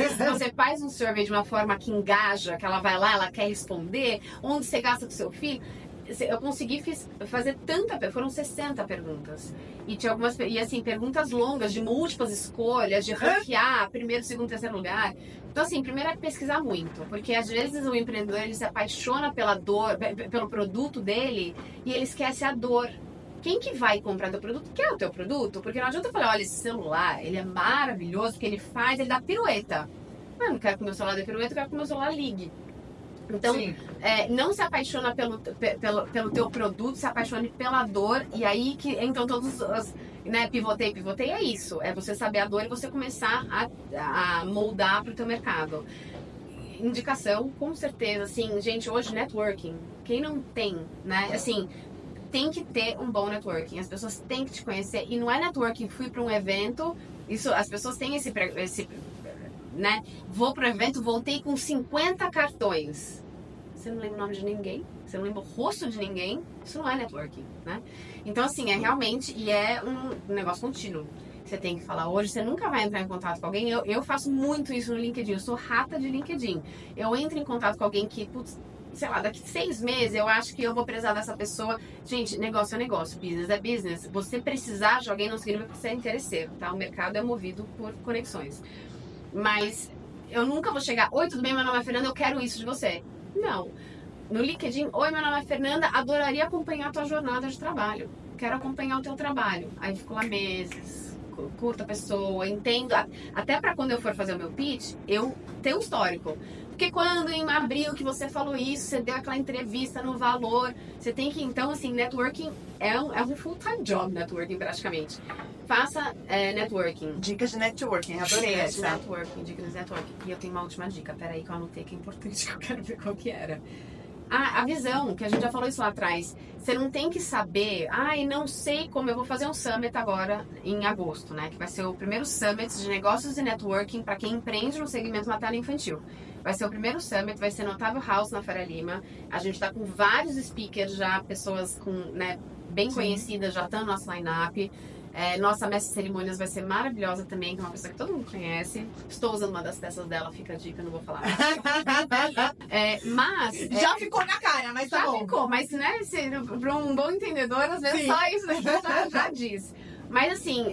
faz um survey de uma forma que engaja, que ela vai lá, ela quer responder, onde você gasta com seu filho... Eu consegui fazer foram 60 perguntas. E tinha assim, perguntas longas, de múltiplas escolhas, de ranquear primeiro, segundo, terceiro lugar. Então, assim, primeiro é pesquisar muito. Porque às vezes o empreendedor ele se apaixona pela dor, pelo produto dele, e ele esquece a dor. Quem que vai comprar teu produto quer o teu produto? Porque não adianta eu falar, olha, esse celular, ele é maravilhoso, porque ele dá pirueta. Mas eu não quero que o meu celular dê pirueta, eu quero que o meu celular ligue. Então, não se apaixona pelo teu produto, se apaixone pela dor. E aí que entram todos os... Né, pivotei, é isso. É você saber a dor e você começar a moldar para o teu mercado. Indicação, com certeza. Assim, gente, hoje, networking. Quem não tem, né? Assim, tem que ter um bom networking. As pessoas têm que te conhecer. E não é networking, fui para um evento... As pessoas têm esse né? Vou pro evento, voltei com 50 cartões. Você não lembra o nome de ninguém? você não lembra o rosto de ninguém, isso não é networking, né? Então, assim, é realmente, e é um negócio contínuo. Você tem que falar hoje, você nunca vai entrar em contato com alguém. Eu faço muito isso no LinkedIn, eu sou rata de LinkedIn. Eu entro em contato com alguém que, putz, sei lá, daqui 6 meses eu acho que eu vou precisar dessa pessoa. Gente, negócio é negócio, business é business. Você precisar de alguém não significa que você é interesseiro, tá? O mercado é movido por conexões. Mas eu nunca vou chegar, oi, tudo bem, meu nome é Fernanda, eu quero isso de você. Não. No LinkedIn, oi, meu nome é Fernanda, adoraria acompanhar a tua jornada de trabalho. Quero acompanhar o teu trabalho. Aí fico lá meses, curto a pessoa, entendo. Até pra quando eu for fazer o meu pitch, eu tenho um histórico. Porque quando em abril que você falou isso, você deu aquela entrevista no Valor, você tem que, então, assim, networking é um full-time job, networking, praticamente. Faça networking. Dicas de networking, adorei Dicas de essa. networking, dicas de networking. E eu tenho uma última dica, peraí que eu anotei que é importante, que eu quero ver qual que era. A visão, que a gente já falou isso lá atrás. Você não tem que saber, não sei como, eu vou fazer um summit agora em agosto, né? Que vai ser o primeiro summit de negócios e networking para quem empreende no segmento materno-infantil. Vai ser o primeiro summit, vai ser no Otávio House, na Faria Lima. A gente tá com vários speakers já, pessoas com, né, bem conhecidas, já estão no nosso line-up. Nossa mestre de cerimônias vai ser maravilhosa também, que é uma pessoa que todo mundo conhece. Estou usando uma das peças dela, fica a dica, não vou falar. Mas... Já ficou na cara, mas tá bom. Já ficou, mas né, para um bom entendedor, às vezes só isso já diz. Mas assim,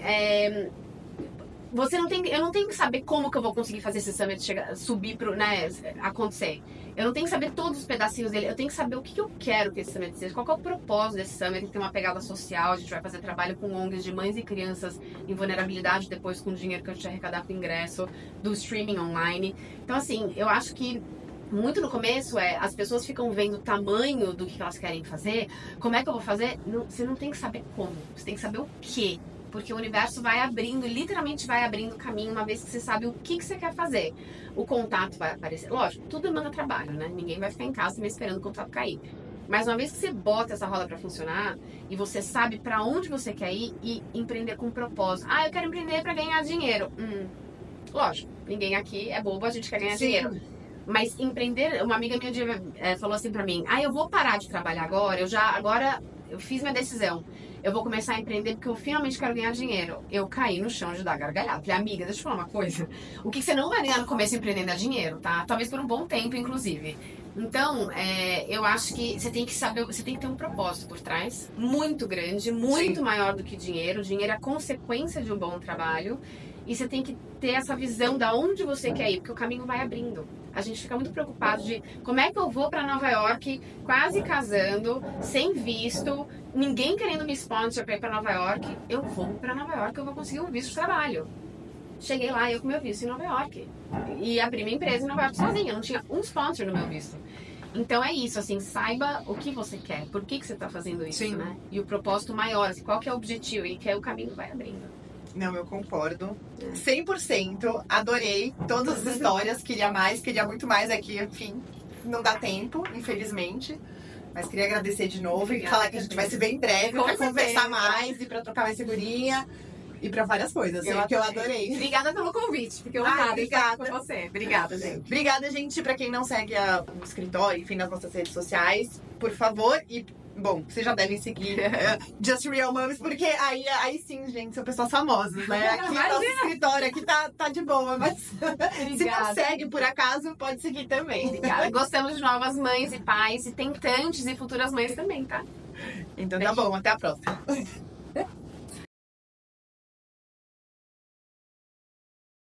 eu não tenho que saber como que eu vou conseguir fazer esse summit subir pro, né, acontecer. Eu não tenho que saber todos os pedacinhos dele, eu tenho que saber o que eu quero que esse summit seja, qual que é o propósito desse summit. Tem que ter uma pegada social, a gente vai fazer trabalho com ONGs de mães e crianças em vulnerabilidade, depois com o dinheiro que a gente arrecadar com o ingresso, do streaming online. Então assim, eu acho que muito no começo as pessoas ficam vendo o tamanho do que elas querem fazer, como é que eu vou fazer? Você não tem que saber como, você tem que saber o quê. Porque o universo vai abrindo, literalmente vai abrindo o caminho uma vez que você sabe o que você quer fazer. O contato vai aparecer. Lógico, tudo demanda trabalho, né? Ninguém vai ficar em casa também esperando o contato cair. Mas uma vez que você bota essa roda pra funcionar e você sabe pra onde você quer ir e empreender com propósito. Eu quero empreender pra ganhar dinheiro. Lógico, ninguém aqui é bobo, a gente quer ganhar dinheiro. Mas empreender, uma amiga minha um dia falou assim pra mim, eu vou parar de trabalhar agora, agora eu fiz minha decisão. Eu vou começar a empreender porque eu finalmente quero ganhar dinheiro. Eu caí no chão de dar gargalhada. Falei, amiga, deixa eu falar uma coisa. O que você não vai ganhar no começo empreendendo é dinheiro, tá? Talvez por um bom tempo, inclusive. Então, eu acho que você tem que saber, você tem que ter um propósito por trás, muito grande, muito maior do que dinheiro. O dinheiro é a consequência de um bom trabalho. E você tem que ter essa visão da onde você quer ir, porque o caminho vai abrindo. A gente fica muito preocupado de como é que eu vou para Nova York, quase casando, sem visto, ninguém querendo me sponsor para ir para Nova York. Eu vou para Nova York, eu vou conseguir um visto de trabalho. Cheguei lá, eu com meu visto em Nova York. E abri minha empresa em Nova York sozinha, não tinha um sponsor no meu visto. Então é isso, assim, saiba o que você quer, por que você está fazendo isso, né? E o propósito maior, assim, qual que é o objetivo e que aí o caminho vai abrindo. Não, eu concordo. 100%. Adorei todas as histórias. Queria mais, queria muito mais. Aqui, enfim, não dá tempo, infelizmente. Mas queria agradecer de novo e falar que a gente vai se ver em breve pra conversar mais e pra trocar mais figurinha e pra várias coisas. Que eu adorei. Obrigada pelo convite. Fiquei honrada de estar com você. Obrigada, gente. Obrigada, gente. Pra quem não segue o escritório, enfim, nas nossas redes sociais, por favor, bom, vocês já devem seguir Just Real Moms, porque aí sim, gente, são pessoas famosas, né? Aqui nosso escritório aqui tá de boa, mas se não segue por acaso, pode seguir também. Obrigada. Gostamos de novas mães e pais e tentantes e futuras mães também, tá? Então tá bom, até a próxima.